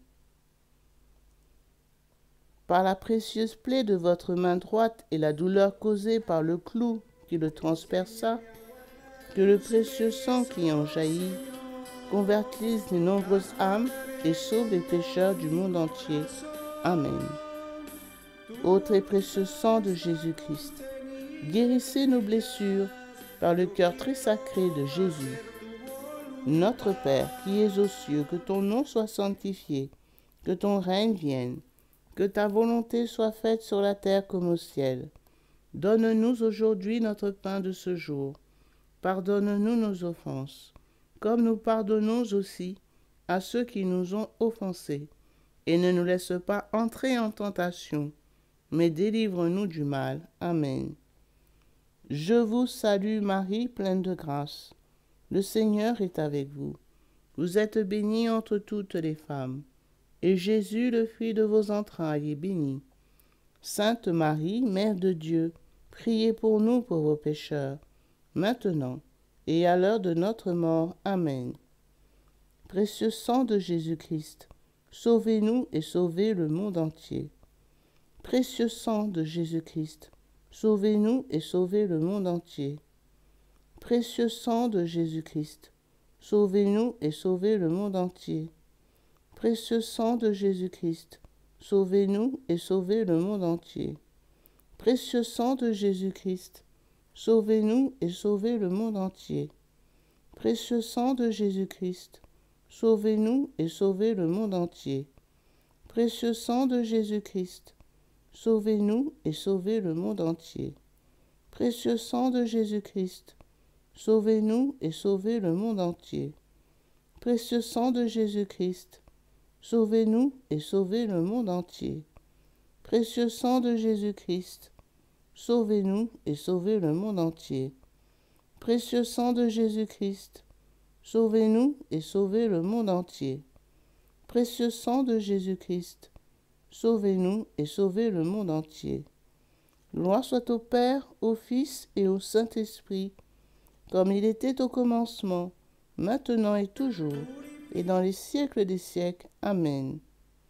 Par la précieuse plaie de votre main droite et la douleur causée par le clou qui le transperça, que le précieux sang qui en jaillit convertisse les nombreuses âmes et sauve les pécheurs du monde entier. Amen. Ô très précieux sang de Jésus-Christ, guérissez nos blessures par le cœur très sacré de Jésus. Notre Père, qui es aux cieux, que ton nom soit sanctifié, que ton règne vienne, que ta volonté soit faite sur la terre comme au ciel. Donne-nous aujourd'hui notre pain de ce jour. Pardonne-nous nos offenses, comme nous pardonnons aussi à ceux qui nous ont offensés. Et ne nous laisse pas entrer en tentation, mais délivre-nous du mal. Amen. Je vous salue Marie, pleine de grâce. Le Seigneur est avec vous. Vous êtes bénie entre toutes les femmes, et Jésus, le fruit de vos entrailles, est béni. Sainte Marie, Mère de Dieu, priez pour nous pauvres pécheurs, maintenant et à l'heure de notre mort. Amen. Précieux sang de Jésus-Christ, sauvez-nous et sauvez le monde entier. Précieux sang de Jésus-Christ, sauvez-nous et sauvez le monde entier. Précieux sang de Jésus-Christ, sauvez-nous et sauvez le monde entier. Précieux sang de Jésus-Christ, sauvez-nous et sauvez le monde entier. Précieux sang de Jésus-Christ, sauvez-nous et sauvez le monde entier. Précieux sang de Jésus-Christ, sauvez-nous et sauvez le monde entier. Précieux sang de Jésus-Christ, sauvez-nous et sauvez le monde entier. Précieux sang de Jésus-Christ, sauvez-nous et sauvez le monde entier. Précieux sang de Jésus-Christ, sauvez-nous et sauvez le monde entier. Précieux sang de Jésus-Christ, sauvez-nous et sauvez le monde entier. Précieux sang de Jésus-Christ, sauvez-nous et sauvez le monde entier. Précieux sang de Jésus-Christ, sauvez-nous et sauvez le monde entier. Gloire soit au Père, au Fils et au Saint-Esprit, comme il était au commencement, maintenant et toujours, et dans les siècles des siècles. Amen.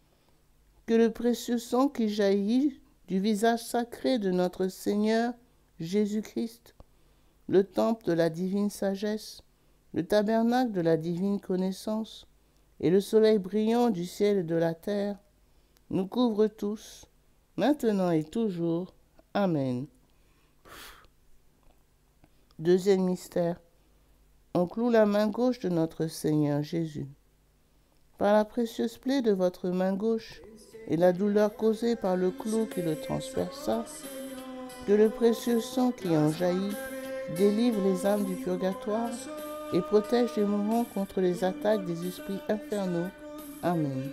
Que le précieux sang qui jaillit du visage sacré de notre Seigneur Jésus-Christ, le temple de la divine sagesse, le tabernacle de la divine connaissance, et le soleil brillant du ciel et de la terre, nous couvre tous, maintenant et toujours. Amen. Deuxième mystère. On cloue la main gauche de notre Seigneur Jésus. Par la précieuse plaie de votre main gauche et la douleur causée par le clou qui le transperça, que le précieux sang qui en jaillit délivre les âmes du purgatoire et protège les mourants contre les attaques des esprits infernaux. Amen.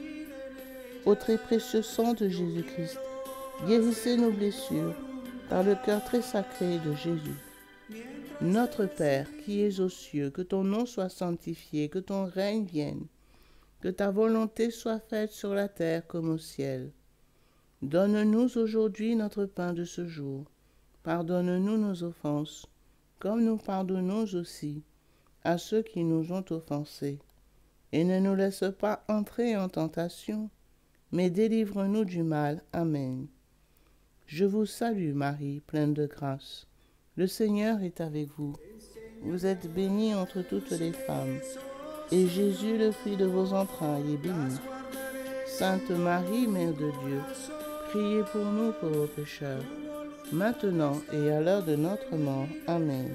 Ô très précieux sang de Jésus-Christ, guérissez nos blessures par le cœur très sacré de Jésus. Notre Père, qui es aux cieux, que ton nom soit sanctifié, que ton règne vienne, que ta volonté soit faite sur la terre comme au ciel. Donne-nous aujourd'hui notre pain de ce jour. Pardonne-nous nos offenses, comme nous pardonnons aussi à ceux qui nous ont offensés. Et ne nous laisse pas entrer en tentation, mais délivre-nous du mal. Amen. Je vous salue Marie, pleine de grâce. Le Seigneur est avec vous. Vous êtes bénie entre toutes les femmes, et Jésus, le fruit de vos entrailles, est béni. Sainte Marie, Mère de Dieu, priez pour nous pauvres pécheurs, maintenant et à l'heure de notre mort. Amen.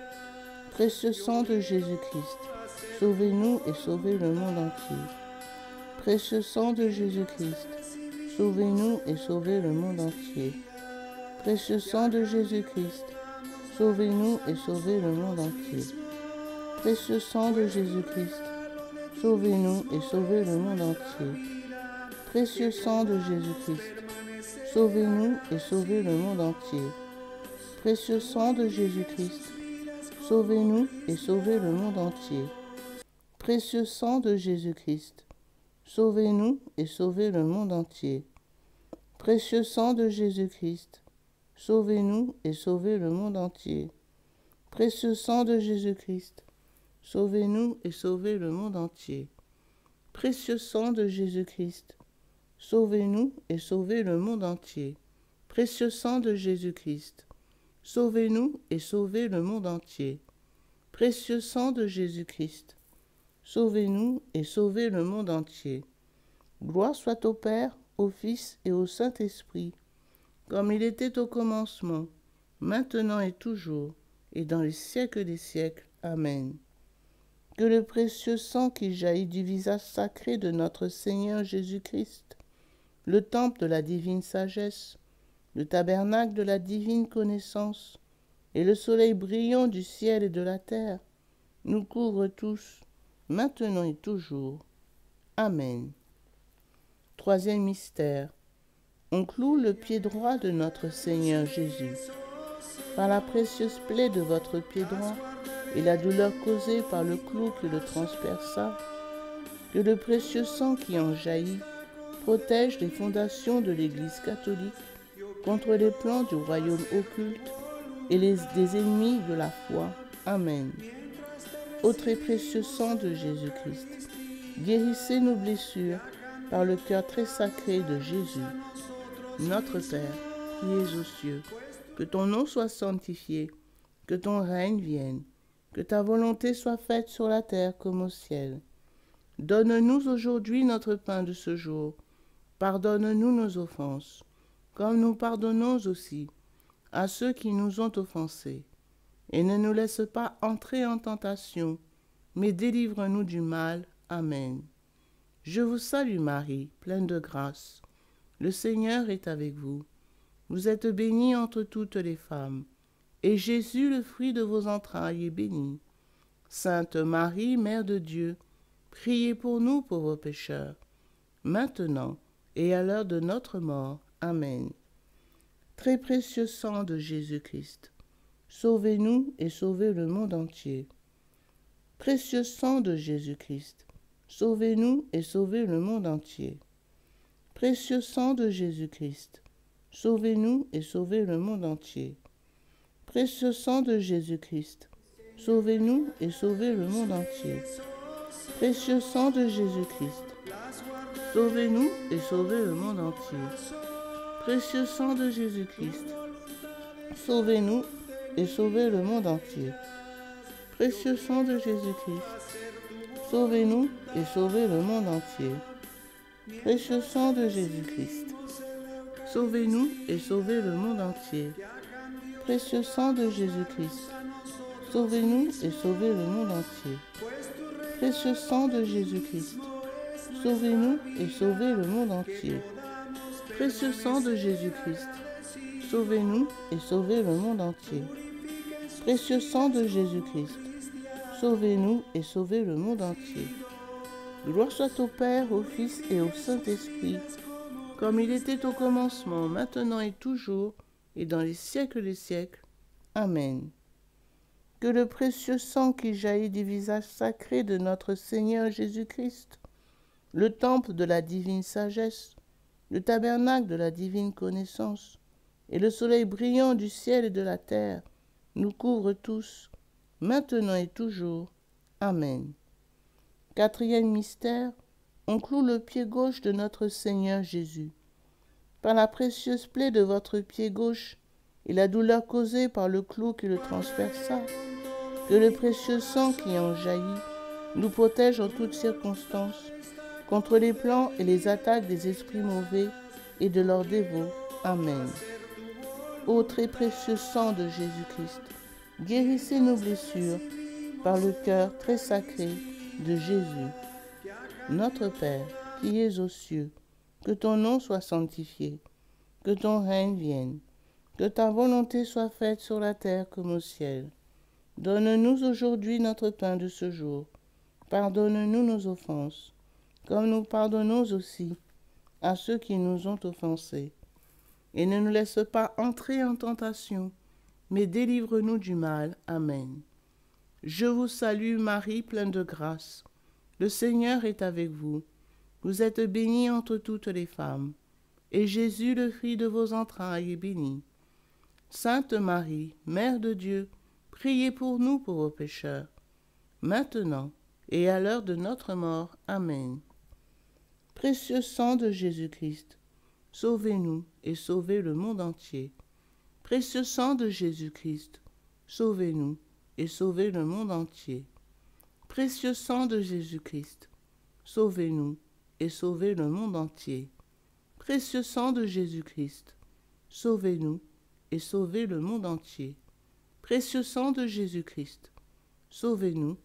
Précieux sang de Jésus-Christ, sauvez-nous et sauvez le monde entier. Précieux sang de Jésus-Christ, sauvez-nous et sauvez le monde entier. Précieux sang de Jésus-Christ, sauvez-nous et sauvez le monde entier. Précieux sang de Jésus-Christ, sauvez-nous et sauvez le monde entier. Précieux sang de Jésus-Christ, sauvez-nous et sauvez le monde entier. Précieux sang de Jésus-Christ, sauvez-nous et sauvez le monde entier. Précieux sang de Jésus-Christ, sauvez-nous et sauvez le monde entier. Précieux sang de Jésus-Christ, sauvez-nous et sauvez le monde entier. Précieux sang de Jésus-Christ, sauvez-nous et sauvez le monde entier. Précieux sang de Jésus-Christ, sauvez-nous et sauvez le monde entier. Précieux sang de Jésus-Christ, sauvez-nous et sauvez le monde entier. Précieux sang de Jésus-Christ, sauvez-nous et sauvez le monde entier. Gloire soit au Père, au Fils et au Saint-Esprit, comme il était au commencement, maintenant et toujours, et dans les siècles des siècles. Amen. que le précieux sang qui jaillit du visage sacré de notre Seigneur Jésus-Christ, le temple de la divine sagesse, le tabernacle de la divine connaissance, et le soleil brillant du ciel et de la terre, nous couvrent tous, maintenant et toujours. Amen. Troisième mystère. On cloue le pied droit de notre Seigneur Jésus. Par la précieuse plaie de votre pied droit et la douleur causée par le clou qui le transperça, que le précieux sang qui en jaillit protège les fondations de l'Église catholique contre les plans du royaume occulte et des ennemis de la foi. Amen. Ô très précieux sang de Jésus-Christ, guérissez nos blessures par le cœur très sacré de Jésus. Notre Père, qui es aux cieux, que ton nom soit sanctifié, que ton règne vienne, que ta volonté soit faite sur la terre comme au ciel. Donne-nous aujourd'hui notre pain de ce jour. Pardonne-nous nos offenses, comme nous pardonnons aussi à ceux qui nous ont offensés. Et ne nous laisse pas entrer en tentation, mais délivre-nous du mal. Amen. Je vous salue Marie, pleine de grâce. Le Seigneur est avec vous. Vous êtes bénie entre toutes les femmes, et Jésus, le fruit de vos entrailles, est béni. Sainte Marie, Mère de Dieu, priez pour nous pauvres pécheurs, maintenant et à l'heure de notre mort. Amen. Très précieux sang de Jésus-Christ, sauvez-nous et sauvez le monde entier. Précieux sang de Jésus-Christ, sauvez-nous et sauvez le monde entier. Précieux sang de Jésus-Christ, sauvez-nous et sauvez le monde entier. Précieux sang de Jésus-Christ, sauvez-nous et sauvez le monde entier. Précieux sang de Jésus-Christ, sauvez-nous et sauvez le monde entier. Précieux sang de Jésus-Christ, sauvez-nous et sauvez le monde entier. Précieux sang de Jésus-Christ, sauvez-nous et sauvez le monde entier. Précieux sang de Jésus-Christ, sauvez-nous et sauvez le monde entier. Précieux sang de Jésus-Christ, sauvez-nous et sauvez le monde entier. Précieux sang de Jésus-Christ, sauvez-nous et sauvez le monde entier. Précieux sang de Jésus-Christ, sauvez-nous et sauvez le monde entier. Précieux sang de Jésus-Christ, sauvez-nous et sauvez le monde entier. Gloire soit au Père, au Fils et au Saint-Esprit, comme il était au commencement, maintenant et toujours, et dans les siècles des siècles. Amen. Que le précieux sang qui jaillit du visage sacré de notre Seigneur Jésus-Christ, le temple de la divine sagesse, le tabernacle de la divine connaissance, et le soleil brillant du ciel et de la terre, nous couvre tous, maintenant et toujours. Amen. Quatrième mystère, on cloue le pied gauche de notre Seigneur Jésus. Par la précieuse plaie de votre pied gauche et la douleur causée par le clou qui le transperça, que le précieux sang qui en jaillit nous protège en toutes circonstances contre les plans et les attaques des esprits mauvais et de leurs dévots. Amen. Ô très précieux sang de Jésus-Christ, guérissez nos blessures par le cœur très sacré de Jésus. Notre Père, qui es aux cieux, que ton nom soit sanctifié, que ton règne vienne, que ta volonté soit faite sur la terre comme au ciel. Donne-nous aujourd'hui notre pain de ce jour. Pardonne-nous nos offenses, comme nous pardonnons aussi à ceux qui nous ont offensés. Et ne nous laisse pas entrer en tentation, mais délivre-nous du mal. Amen. Je vous salue Marie, pleine de grâce. Le Seigneur est avec vous. Vous êtes bénie entre toutes les femmes, et Jésus, le fruit de vos entrailles, est béni. Sainte Marie, Mère de Dieu, priez pour nous pauvres pécheurs, maintenant et à l'heure de notre mort. Amen. Précieux sang de Jésus-Christ, sauvez-nous et sauvez le monde entier. Précieux sang de Jésus-Christ, sauvez-nous et sauvez le monde entier. Précieux sang de Jésus-Christ, sauvez-nous et sauvez le monde entier. Précieux sang de Jésus-Christ, sauvez-nous et sauvez le monde entier. Précieux sang de Jésus-Christ, sauvez-nous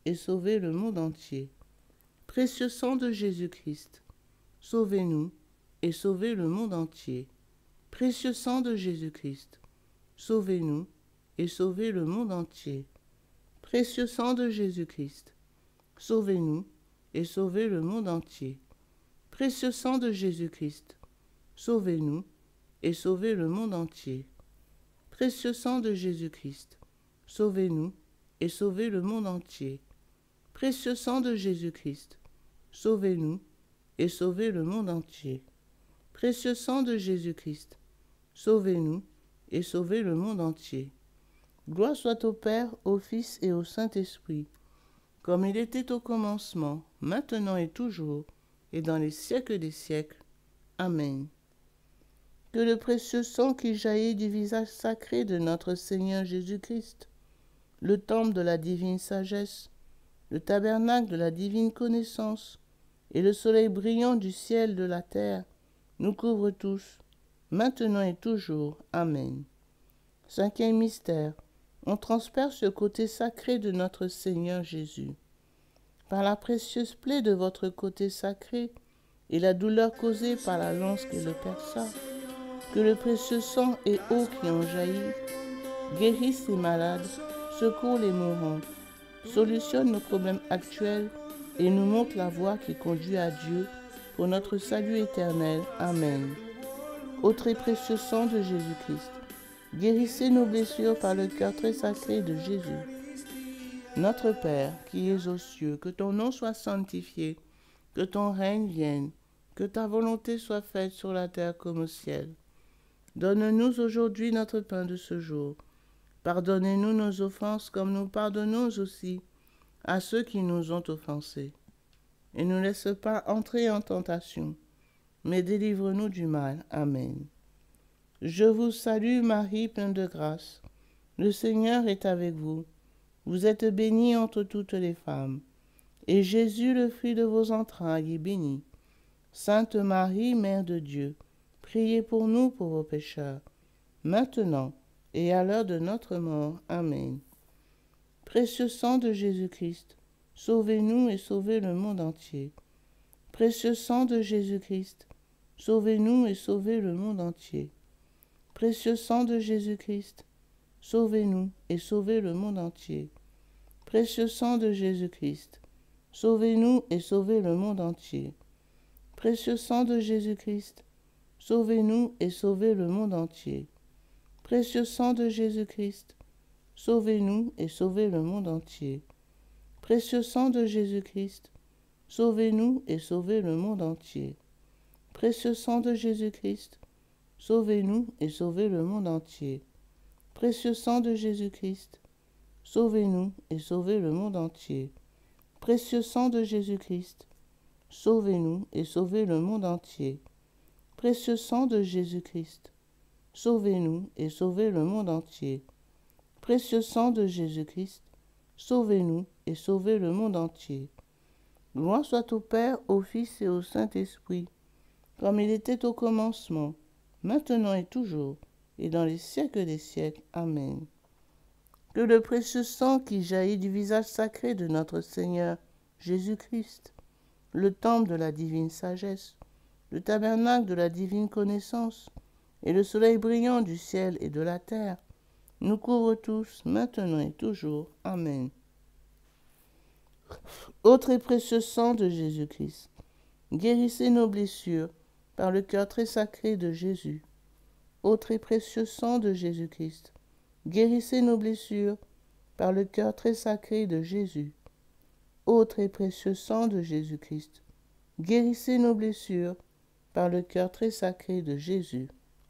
et sauvez le monde entier. Précieux sang de Jésus-Christ, sauvez-nous et sauvez le monde entier. Précieux sang de Jésus-Christ, sauvez-nous et sauvez le monde entier. Précieux sang de Jésus-Christ, sauvez-nous et sauvez le monde entier. Précieux sang de Jésus-Christ, sauvez-nous et sauvez le monde entier. Précieux sang de Jésus-Christ, sauvez-nous et sauvez le monde entier. Précieux sang de Jésus-Christ, sauvez-nous et sauvez le monde entier. Précieux sang de Jésus-Christ, sauvez-nous et sauvez le monde entier. Gloire soit au Père, au Fils et au Saint-Esprit, comme il était au commencement, maintenant et toujours, et dans les siècles des siècles. Amen. Que le précieux sang qui jaillit du visage sacré de notre Seigneur Jésus-Christ, le temple de la divine sagesse, le tabernacle de la divine connaissance, et le soleil brillant du ciel de la terre, nous couvrent tous, maintenant et toujours. Amen. Cinquième mystère, on transperce le côté sacré de notre Seigneur Jésus. Par la précieuse plaie de votre côté sacré et la douleur causée par la lance qui le perça, que le précieux sang et eau qui en jaillit guérissent les malades, secourent les mourants, solutionnent nos problèmes actuels et nous montrent la voie qui conduit à Dieu pour notre salut éternel. Amen. Ô très précieux sang de Jésus-Christ, guérissez nos blessures par le cœur très sacré de Jésus. Notre Père, qui es aux cieux, que ton nom soit sanctifié, que ton règne vienne, que ta volonté soit faite sur la terre comme au ciel. Donne-nous aujourd'hui notre pain de ce jour. Pardonnez-nous nos offenses comme nous pardonnons aussi à ceux qui nous ont offensés. Et ne nous laisse pas entrer en tentation, mais délivre-nous du mal. Amen. Je vous salue Marie, pleine de grâce. Le Seigneur est avec vous. Vous êtes bénie entre toutes les femmes, et Jésus, le fruit de vos entrailles, est béni. Sainte Marie, Mère de Dieu, priez pour nous pauvres pécheurs, maintenant et à l'heure de notre mort. Amen. Précieux sang de Jésus-Christ, sauvez-nous et sauvez le monde entier. Précieux sang de Jésus-Christ, sauvez-nous et sauvez le monde entier. Précieux sang de Jésus-Christ, sauvez-nous et sauvez le monde entier. Précieux sang de Jésus-Christ, sauvez-nous et sauvez le monde entier. Précieux sang de Jésus-Christ, sauvez-nous et sauvez le monde entier. Précieux sang de Jésus-Christ, sauvez-nous et sauvez le monde entier. Précieux sang de Jésus-Christ, sauvez-nous et sauvez le monde entier. Précieux sang de Jésus-Christ, sauvez-nous et sauvez le monde entier. Précieux sang de Jésus-Christ, sauvez-nous et sauvez le monde entier. Précieux sang de Jésus-Christ, sauvez-nous et sauvez le monde entier. Précieux sang de Jésus-Christ, sauvez-nous et sauvez le monde entier. Précieux sang de Jésus-Christ, sauvez-nous et sauvez le monde entier. Gloire soit au Père, au Fils et au Saint-Esprit, comme il était au commencement, maintenant et toujours, et dans les siècles des siècles. Amen. Que le précieux sang qui jaillit du visage sacré de notre Seigneur Jésus-Christ, le temple de la divine sagesse, le tabernacle de la divine connaissance, et le soleil brillant du ciel et de la terre, nous couvre tous, maintenant et toujours. Amen. Ô très précieux sang de Jésus-Christ, guérissez nos blessures par le cœur très sacré de Jésus. Ô très précieux sang de Jésus-Christ, guérissez nos blessures par le cœur très sacré de Jésus. Ô très précieux sang de Jésus-Christ, guérissez nos blessures par le cœur très sacré de Jésus.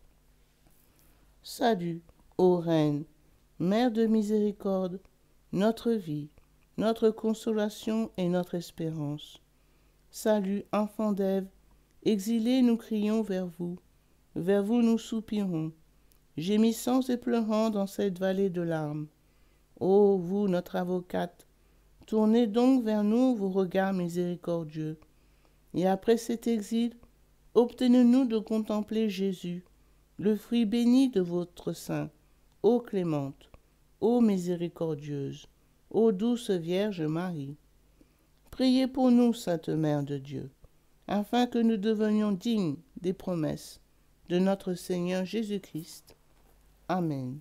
Salut, ô Reine, Mère de miséricorde, notre vie, notre consolation et notre espérance. Salut, enfant d'Ève, exilés nous crions vers vous nous soupirons, gémissant et pleurant dans cette vallée de larmes. Ô vous, notre avocate, tournez donc vers nous vos regards miséricordieux, et après cet exil, obtenez-nous de contempler Jésus, le fruit béni de votre sein, ô clémente, ô miséricordieuse, ô douce Vierge Marie. Priez pour nous, Sainte Mère de Dieu, afin que nous devenions dignes des promesses de notre Seigneur Jésus-Christ. Amen.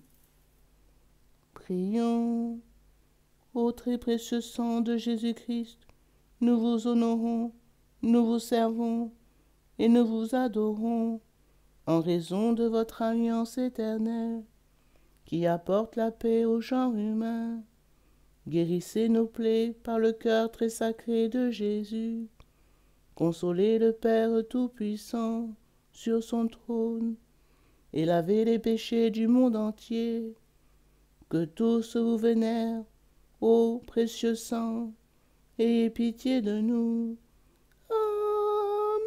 Prions. Ô très précieux sang de Jésus-Christ, nous vous honorons, nous vous servons et nous vous adorons en raison de votre alliance éternelle qui apporte la paix au genre humain. Guérissez nos plaies par le cœur très sacré de Jésus. Consolez le Père Tout-Puissant sur son trône et lavez les péchés du monde entier. Que tous vous vénèrent, ô précieux sang, ayez pitié de nous. Amen.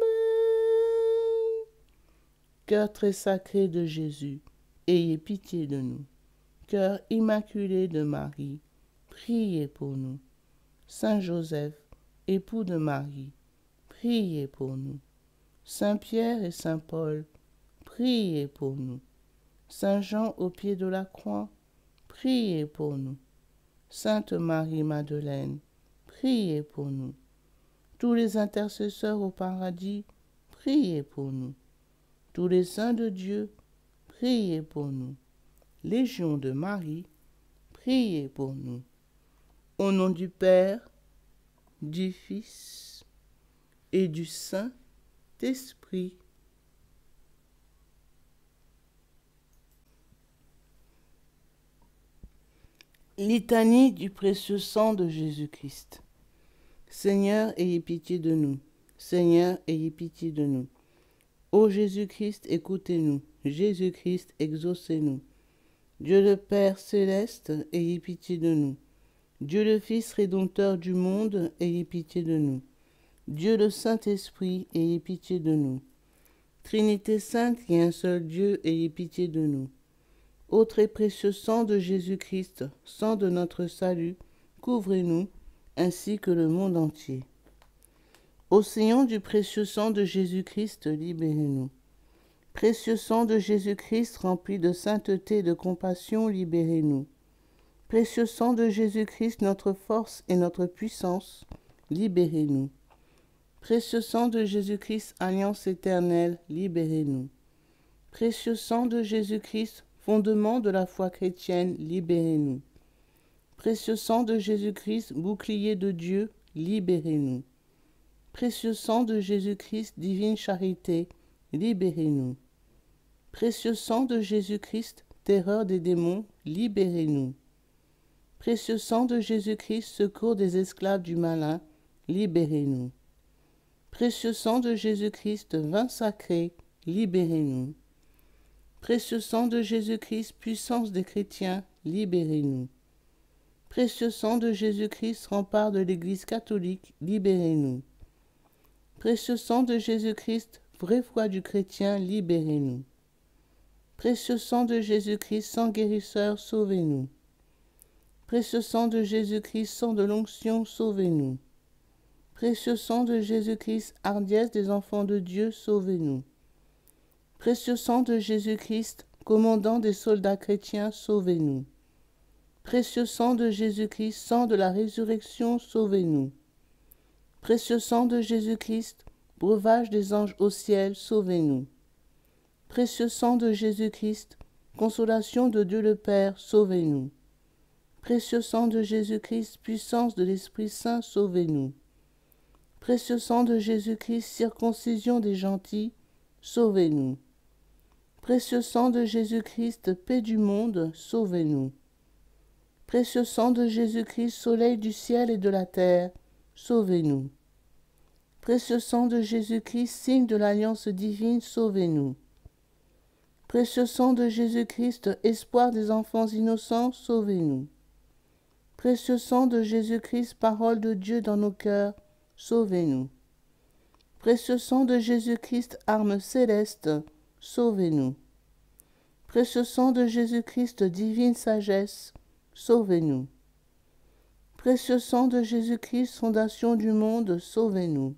Cœur très sacré de Jésus, ayez pitié de nous. Cœur immaculé de Marie, priez pour nous. Saint Joseph, époux de Marie, priez pour nous. Saint Pierre et Saint Paul, priez pour nous. Saint Jean au pied de la croix, priez pour nous. Sainte Marie-Madeleine, priez pour nous. Tous les intercesseurs au paradis, priez pour nous. Tous les saints de Dieu, priez pour nous. Légion de Marie, priez pour nous. Au nom du Père, du Fils et du Saint-Esprit. Litanie du précieux sang de Jésus-Christ. Seigneur, ayez pitié de nous. Seigneur, ayez pitié de nous. Ô Jésus-Christ, écoutez-nous. Jésus-Christ, exaucez-nous. Dieu le Père céleste, ayez pitié de nous. Dieu le Fils rédempteur du monde, ayez pitié de nous. Dieu le Saint-Esprit, ayez pitié de nous. Trinité sainte et un seul Dieu, ayez pitié de nous. Ô très précieux sang de Jésus-Christ, sang de notre salut, couvrez-nous, ainsi que le monde entier. Océan du précieux sang de Jésus-Christ, libérez-nous. Précieux sang de Jésus-Christ, rempli de sainteté et de compassion, libérez-nous. Précieux sang de Jésus-Christ, notre force et notre puissance, libérez-nous. Précieux sang de Jésus-Christ, alliance éternelle, libérez-nous. Précieux sang de Jésus-Christ, fondement de la foi chrétienne, libérez-nous. Précieux sang de Jésus-Christ, bouclier de Dieu, libérez-nous. Précieux sang de Jésus-Christ, divine charité, libérez-nous. Précieux sang de Jésus-Christ, terreur des démons, libérez-nous. Précieux sang de Jésus-Christ, secours des esclaves du malin, libérez-nous. Précieux sang de Jésus-Christ, vin sacré, libérez-nous. Précieux sang de Jésus-Christ, puissance des chrétiens, libérez-nous. Précieux sang de Jésus-Christ, rempart de l'Église catholique, libérez-nous. Précieux sang de Jésus-Christ, vraie foi du chrétien, libérez-nous. Précieux sang de Jésus-Christ, sang guérisseur, sauvez-nous. Précieux sang de Jésus-Christ, sang de l'onction, sauvez-nous. Précieux sang de Jésus-Christ, hardiesse des enfants de Dieu, sauvez-nous. Précieux sang de Jésus-Christ, commandant des soldats chrétiens, sauvez-nous. Précieux sang de Jésus-Christ, sang de la résurrection, sauvez-nous. Précieux sang de Jésus-Christ, breuvage des anges au ciel, sauvez-nous. Précieux sang de Jésus-Christ, consolation de Dieu le Père, sauvez-nous. Précieux sang de Jésus-Christ, puissance de l'Esprit Saint, sauvez-nous. Précieux sang de Jésus-Christ, circoncision des gentils, sauvez-nous. Précieux sang de Jésus-Christ, paix du monde, sauvez-nous. Précieux sang de Jésus-Christ, soleil du ciel et de la terre, sauvez-nous. Précieux sang de Jésus-Christ, signe de l'alliance divine, sauvez-nous. Précieux sang de Jésus-Christ, espoir des enfants innocents, sauvez-nous. Précieux sang de Jésus-Christ, parole de Dieu dans nos cœurs, sauvez-nous. Précieux sang de Jésus-Christ, arme céleste, sauvez-nous. Précieux sang de Jésus-Christ, divine sagesse, sauvez-nous. Précieux sang de Jésus-Christ, fondation du monde, sauvez-nous.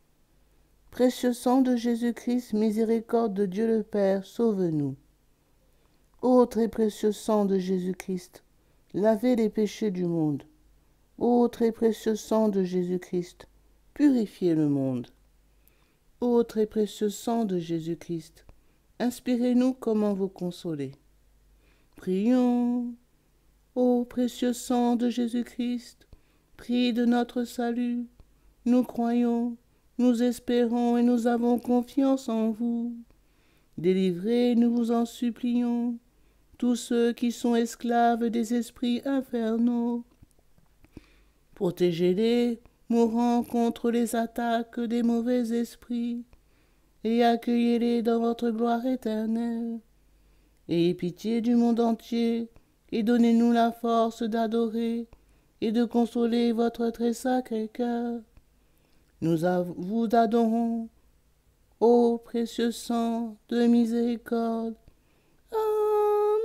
Précieux sang de Jésus-Christ, miséricorde de Dieu le Père, sauve-nous. Ô très précieux sang de Jésus-Christ, lavez les péchés du monde. Ô très précieux sang de Jésus-Christ, purifiez le monde. Ô très précieux sang de Jésus-Christ, inspirez-nous comment vous consoler. Prions. Ô précieux sang de Jésus-Christ, prix de notre salut, nous croyons, nous espérons et nous avons confiance en vous. Délivrez, nous vous en supplions, tous ceux qui sont esclaves des esprits infernaux. Protégez-les, mourant contre les attaques des mauvais esprits, et accueillez-les dans votre gloire éternelle. Ayez pitié du monde entier, et donnez-nous la force d'adorer et de consoler votre très sacré cœur. Nous vous adorons, ô précieux sang de miséricorde. Amen.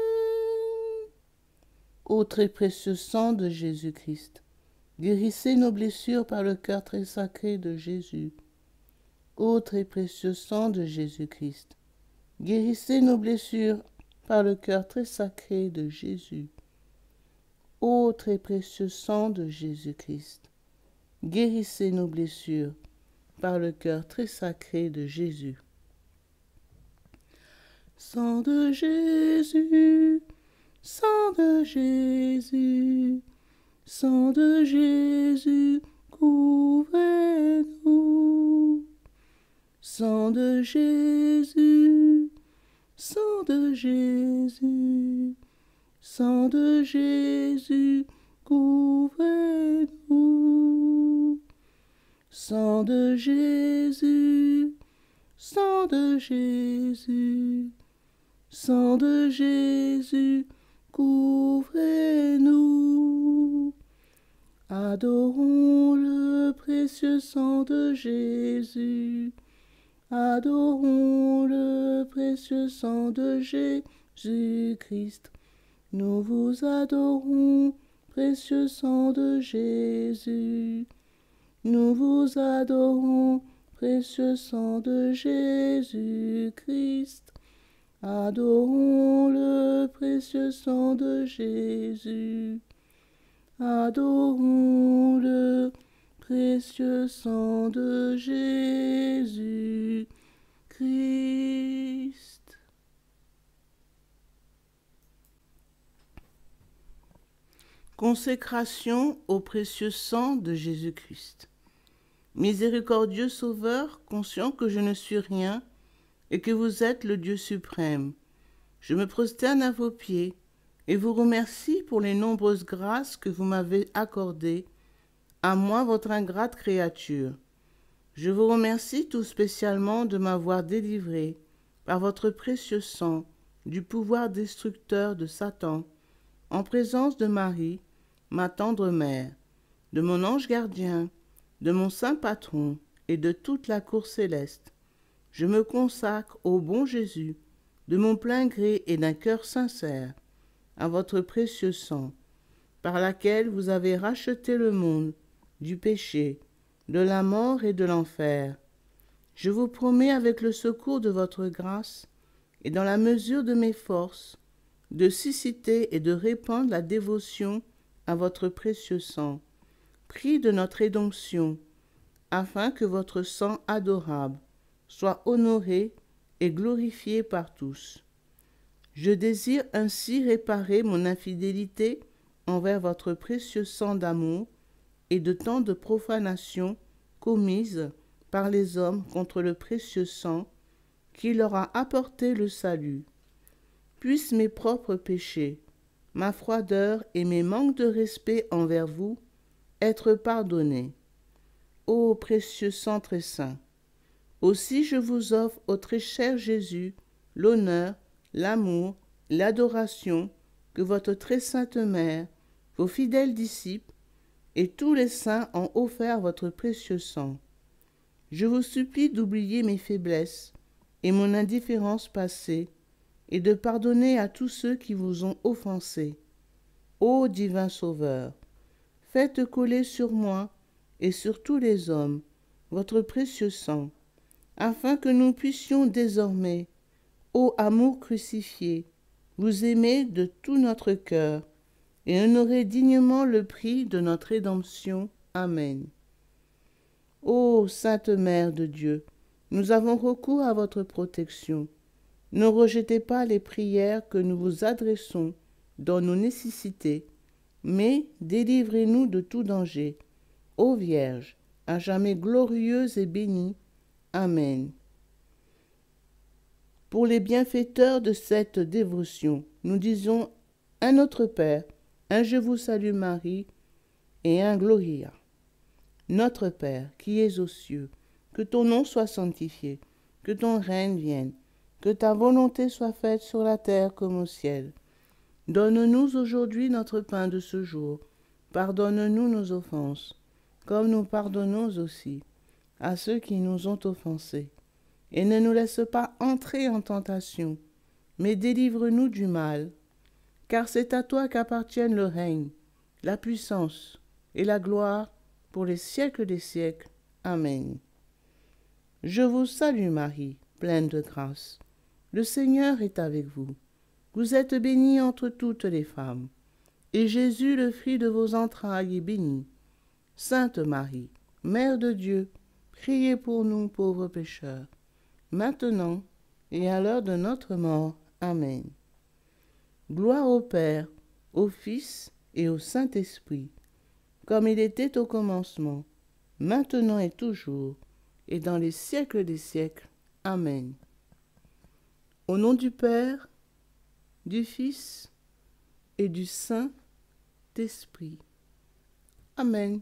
Ô très précieux sang de Jésus-Christ, guérissez nos blessures par le cœur très sacré de Jésus. Ô très précieux sang de Jésus-Christ, guérissez nos blessures par le cœur très sacré de Jésus. Ô très précieux sang de Jésus-Christ, guérissez nos blessures par le cœur très sacré de Jésus. Sang de Jésus, sang de Jésus, sang de Jésus, couvrez-nous. Sang de Jésus, sang de Jésus, sang de Jésus, couvrez-nous. Sang de Jésus, sang de Jésus, sang de Jésus, couvrez-nous. Adorons le précieux sang de Jésus. Adorons le précieux sang de Jésus-Christ. Nous vous adorons, précieux sang de Jésus. Nous vous adorons, précieux sang de Jésus-Christ. Adorons le précieux sang de Jésus. Adorons le précieux sang de Jésus-Christ. Consécration au précieux sang de Jésus-Christ. Miséricordieux Sauveur, conscient que je ne suis rien et que vous êtes le Dieu suprême, je me prosterne à vos pieds et vous remercie pour les nombreuses grâces que vous m'avez accordées, à moi, votre ingrate créature. Je vous remercie tout spécialement de m'avoir délivré, par votre précieux sang, du pouvoir destructeur de Satan, en présence de Marie, ma tendre mère, de mon ange gardien, de mon saint patron et de toute la cour céleste. Je me consacre au bon Jésus, de mon plein gré et d'un cœur sincère, à votre précieux sang, par laquelle vous avez racheté le monde du péché, de la mort et de l'enfer. Je vous promets, avec le secours de votre grâce et dans la mesure de mes forces, de susciter et de répandre la dévotion à votre précieux sang, prix de notre rédemption, afin que votre sang adorable soit honoré et glorifié par tous. Je désire ainsi réparer mon infidélité envers votre précieux sang d'amour et de tant de profanations commises par les hommes contre le précieux sang qui leur a apporté le salut. Puissent mes propres péchés, ma froideur et mes manques de respect envers vous être pardonnés. Ô précieux sang très saint, aussi je vous offre au très cher Jésus l'honneur, l'amour, l'adoration que votre très sainte mère, vos fidèles disciples et tous les saints ont offert votre précieux sang. Je vous supplie d'oublier mes faiblesses et mon indifférence passée et de pardonner à tous ceux qui vous ont offensé. Ô divin Sauveur, faites couler sur moi et sur tous les hommes votre précieux sang, afin que nous puissions désormais, ô amour crucifié, vous aimer de tout notre cœur et honorer dignement le prix de notre rédemption. Amen. Ô Sainte Mère de Dieu, nous avons recours à votre protection. Ne rejetez pas les prières que nous vous adressons dans nos nécessités, mais délivrez-nous de tout danger. Ô Vierge, à jamais glorieuse et bénie. Amen. Pour les bienfaiteurs de cette dévotion, nous disons un Notre Père, un Je vous salue Marie et un Gloria. Notre Père, qui es aux cieux, que ton nom soit sanctifié, que ton règne vienne, que ta volonté soit faite sur la terre comme au ciel. Donne-nous aujourd'hui notre pain de ce jour. Pardonne-nous nos offenses, comme nous pardonnons aussi à ceux qui nous ont offensés. Et ne nous laisse pas entrer en tentation, mais délivre-nous du mal. Car c'est à toi qu'appartiennent le règne, la puissance et la gloire pour les siècles des siècles. Amen. Je vous salue Marie, pleine de grâce. Le Seigneur est avec vous. Vous êtes bénie entre toutes les femmes, et Jésus, le fruit de vos entrailles, est béni. Sainte Marie, Mère de Dieu, priez pour nous pauvres pécheurs, maintenant et à l'heure de notre mort. Amen. Gloire au Père, au Fils et au Saint-Esprit, comme il était au commencement, maintenant et toujours, et dans les siècles des siècles. Amen. Au nom du Père, du Fils et du Saint-Esprit. Amen.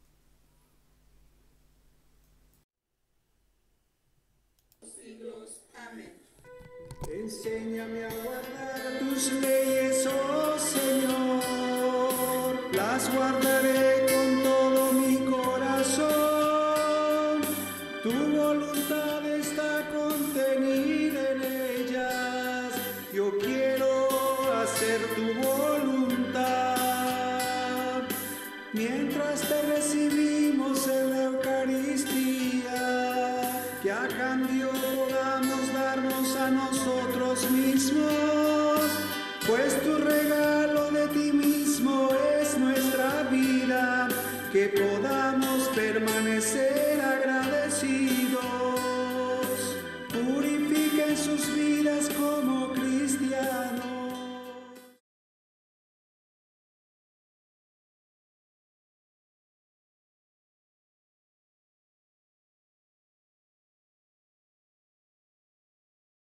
Enséñame a guardar tus leyes, oh Señor, las guardaré con todo mi corazón. Tu voluntad está contenida en ellas, yo quiero hacer tu voluntad. Mientras te recibimos en la Eucaristía, que a cambio podamos darnos a nosotros mismos, pues tu regalo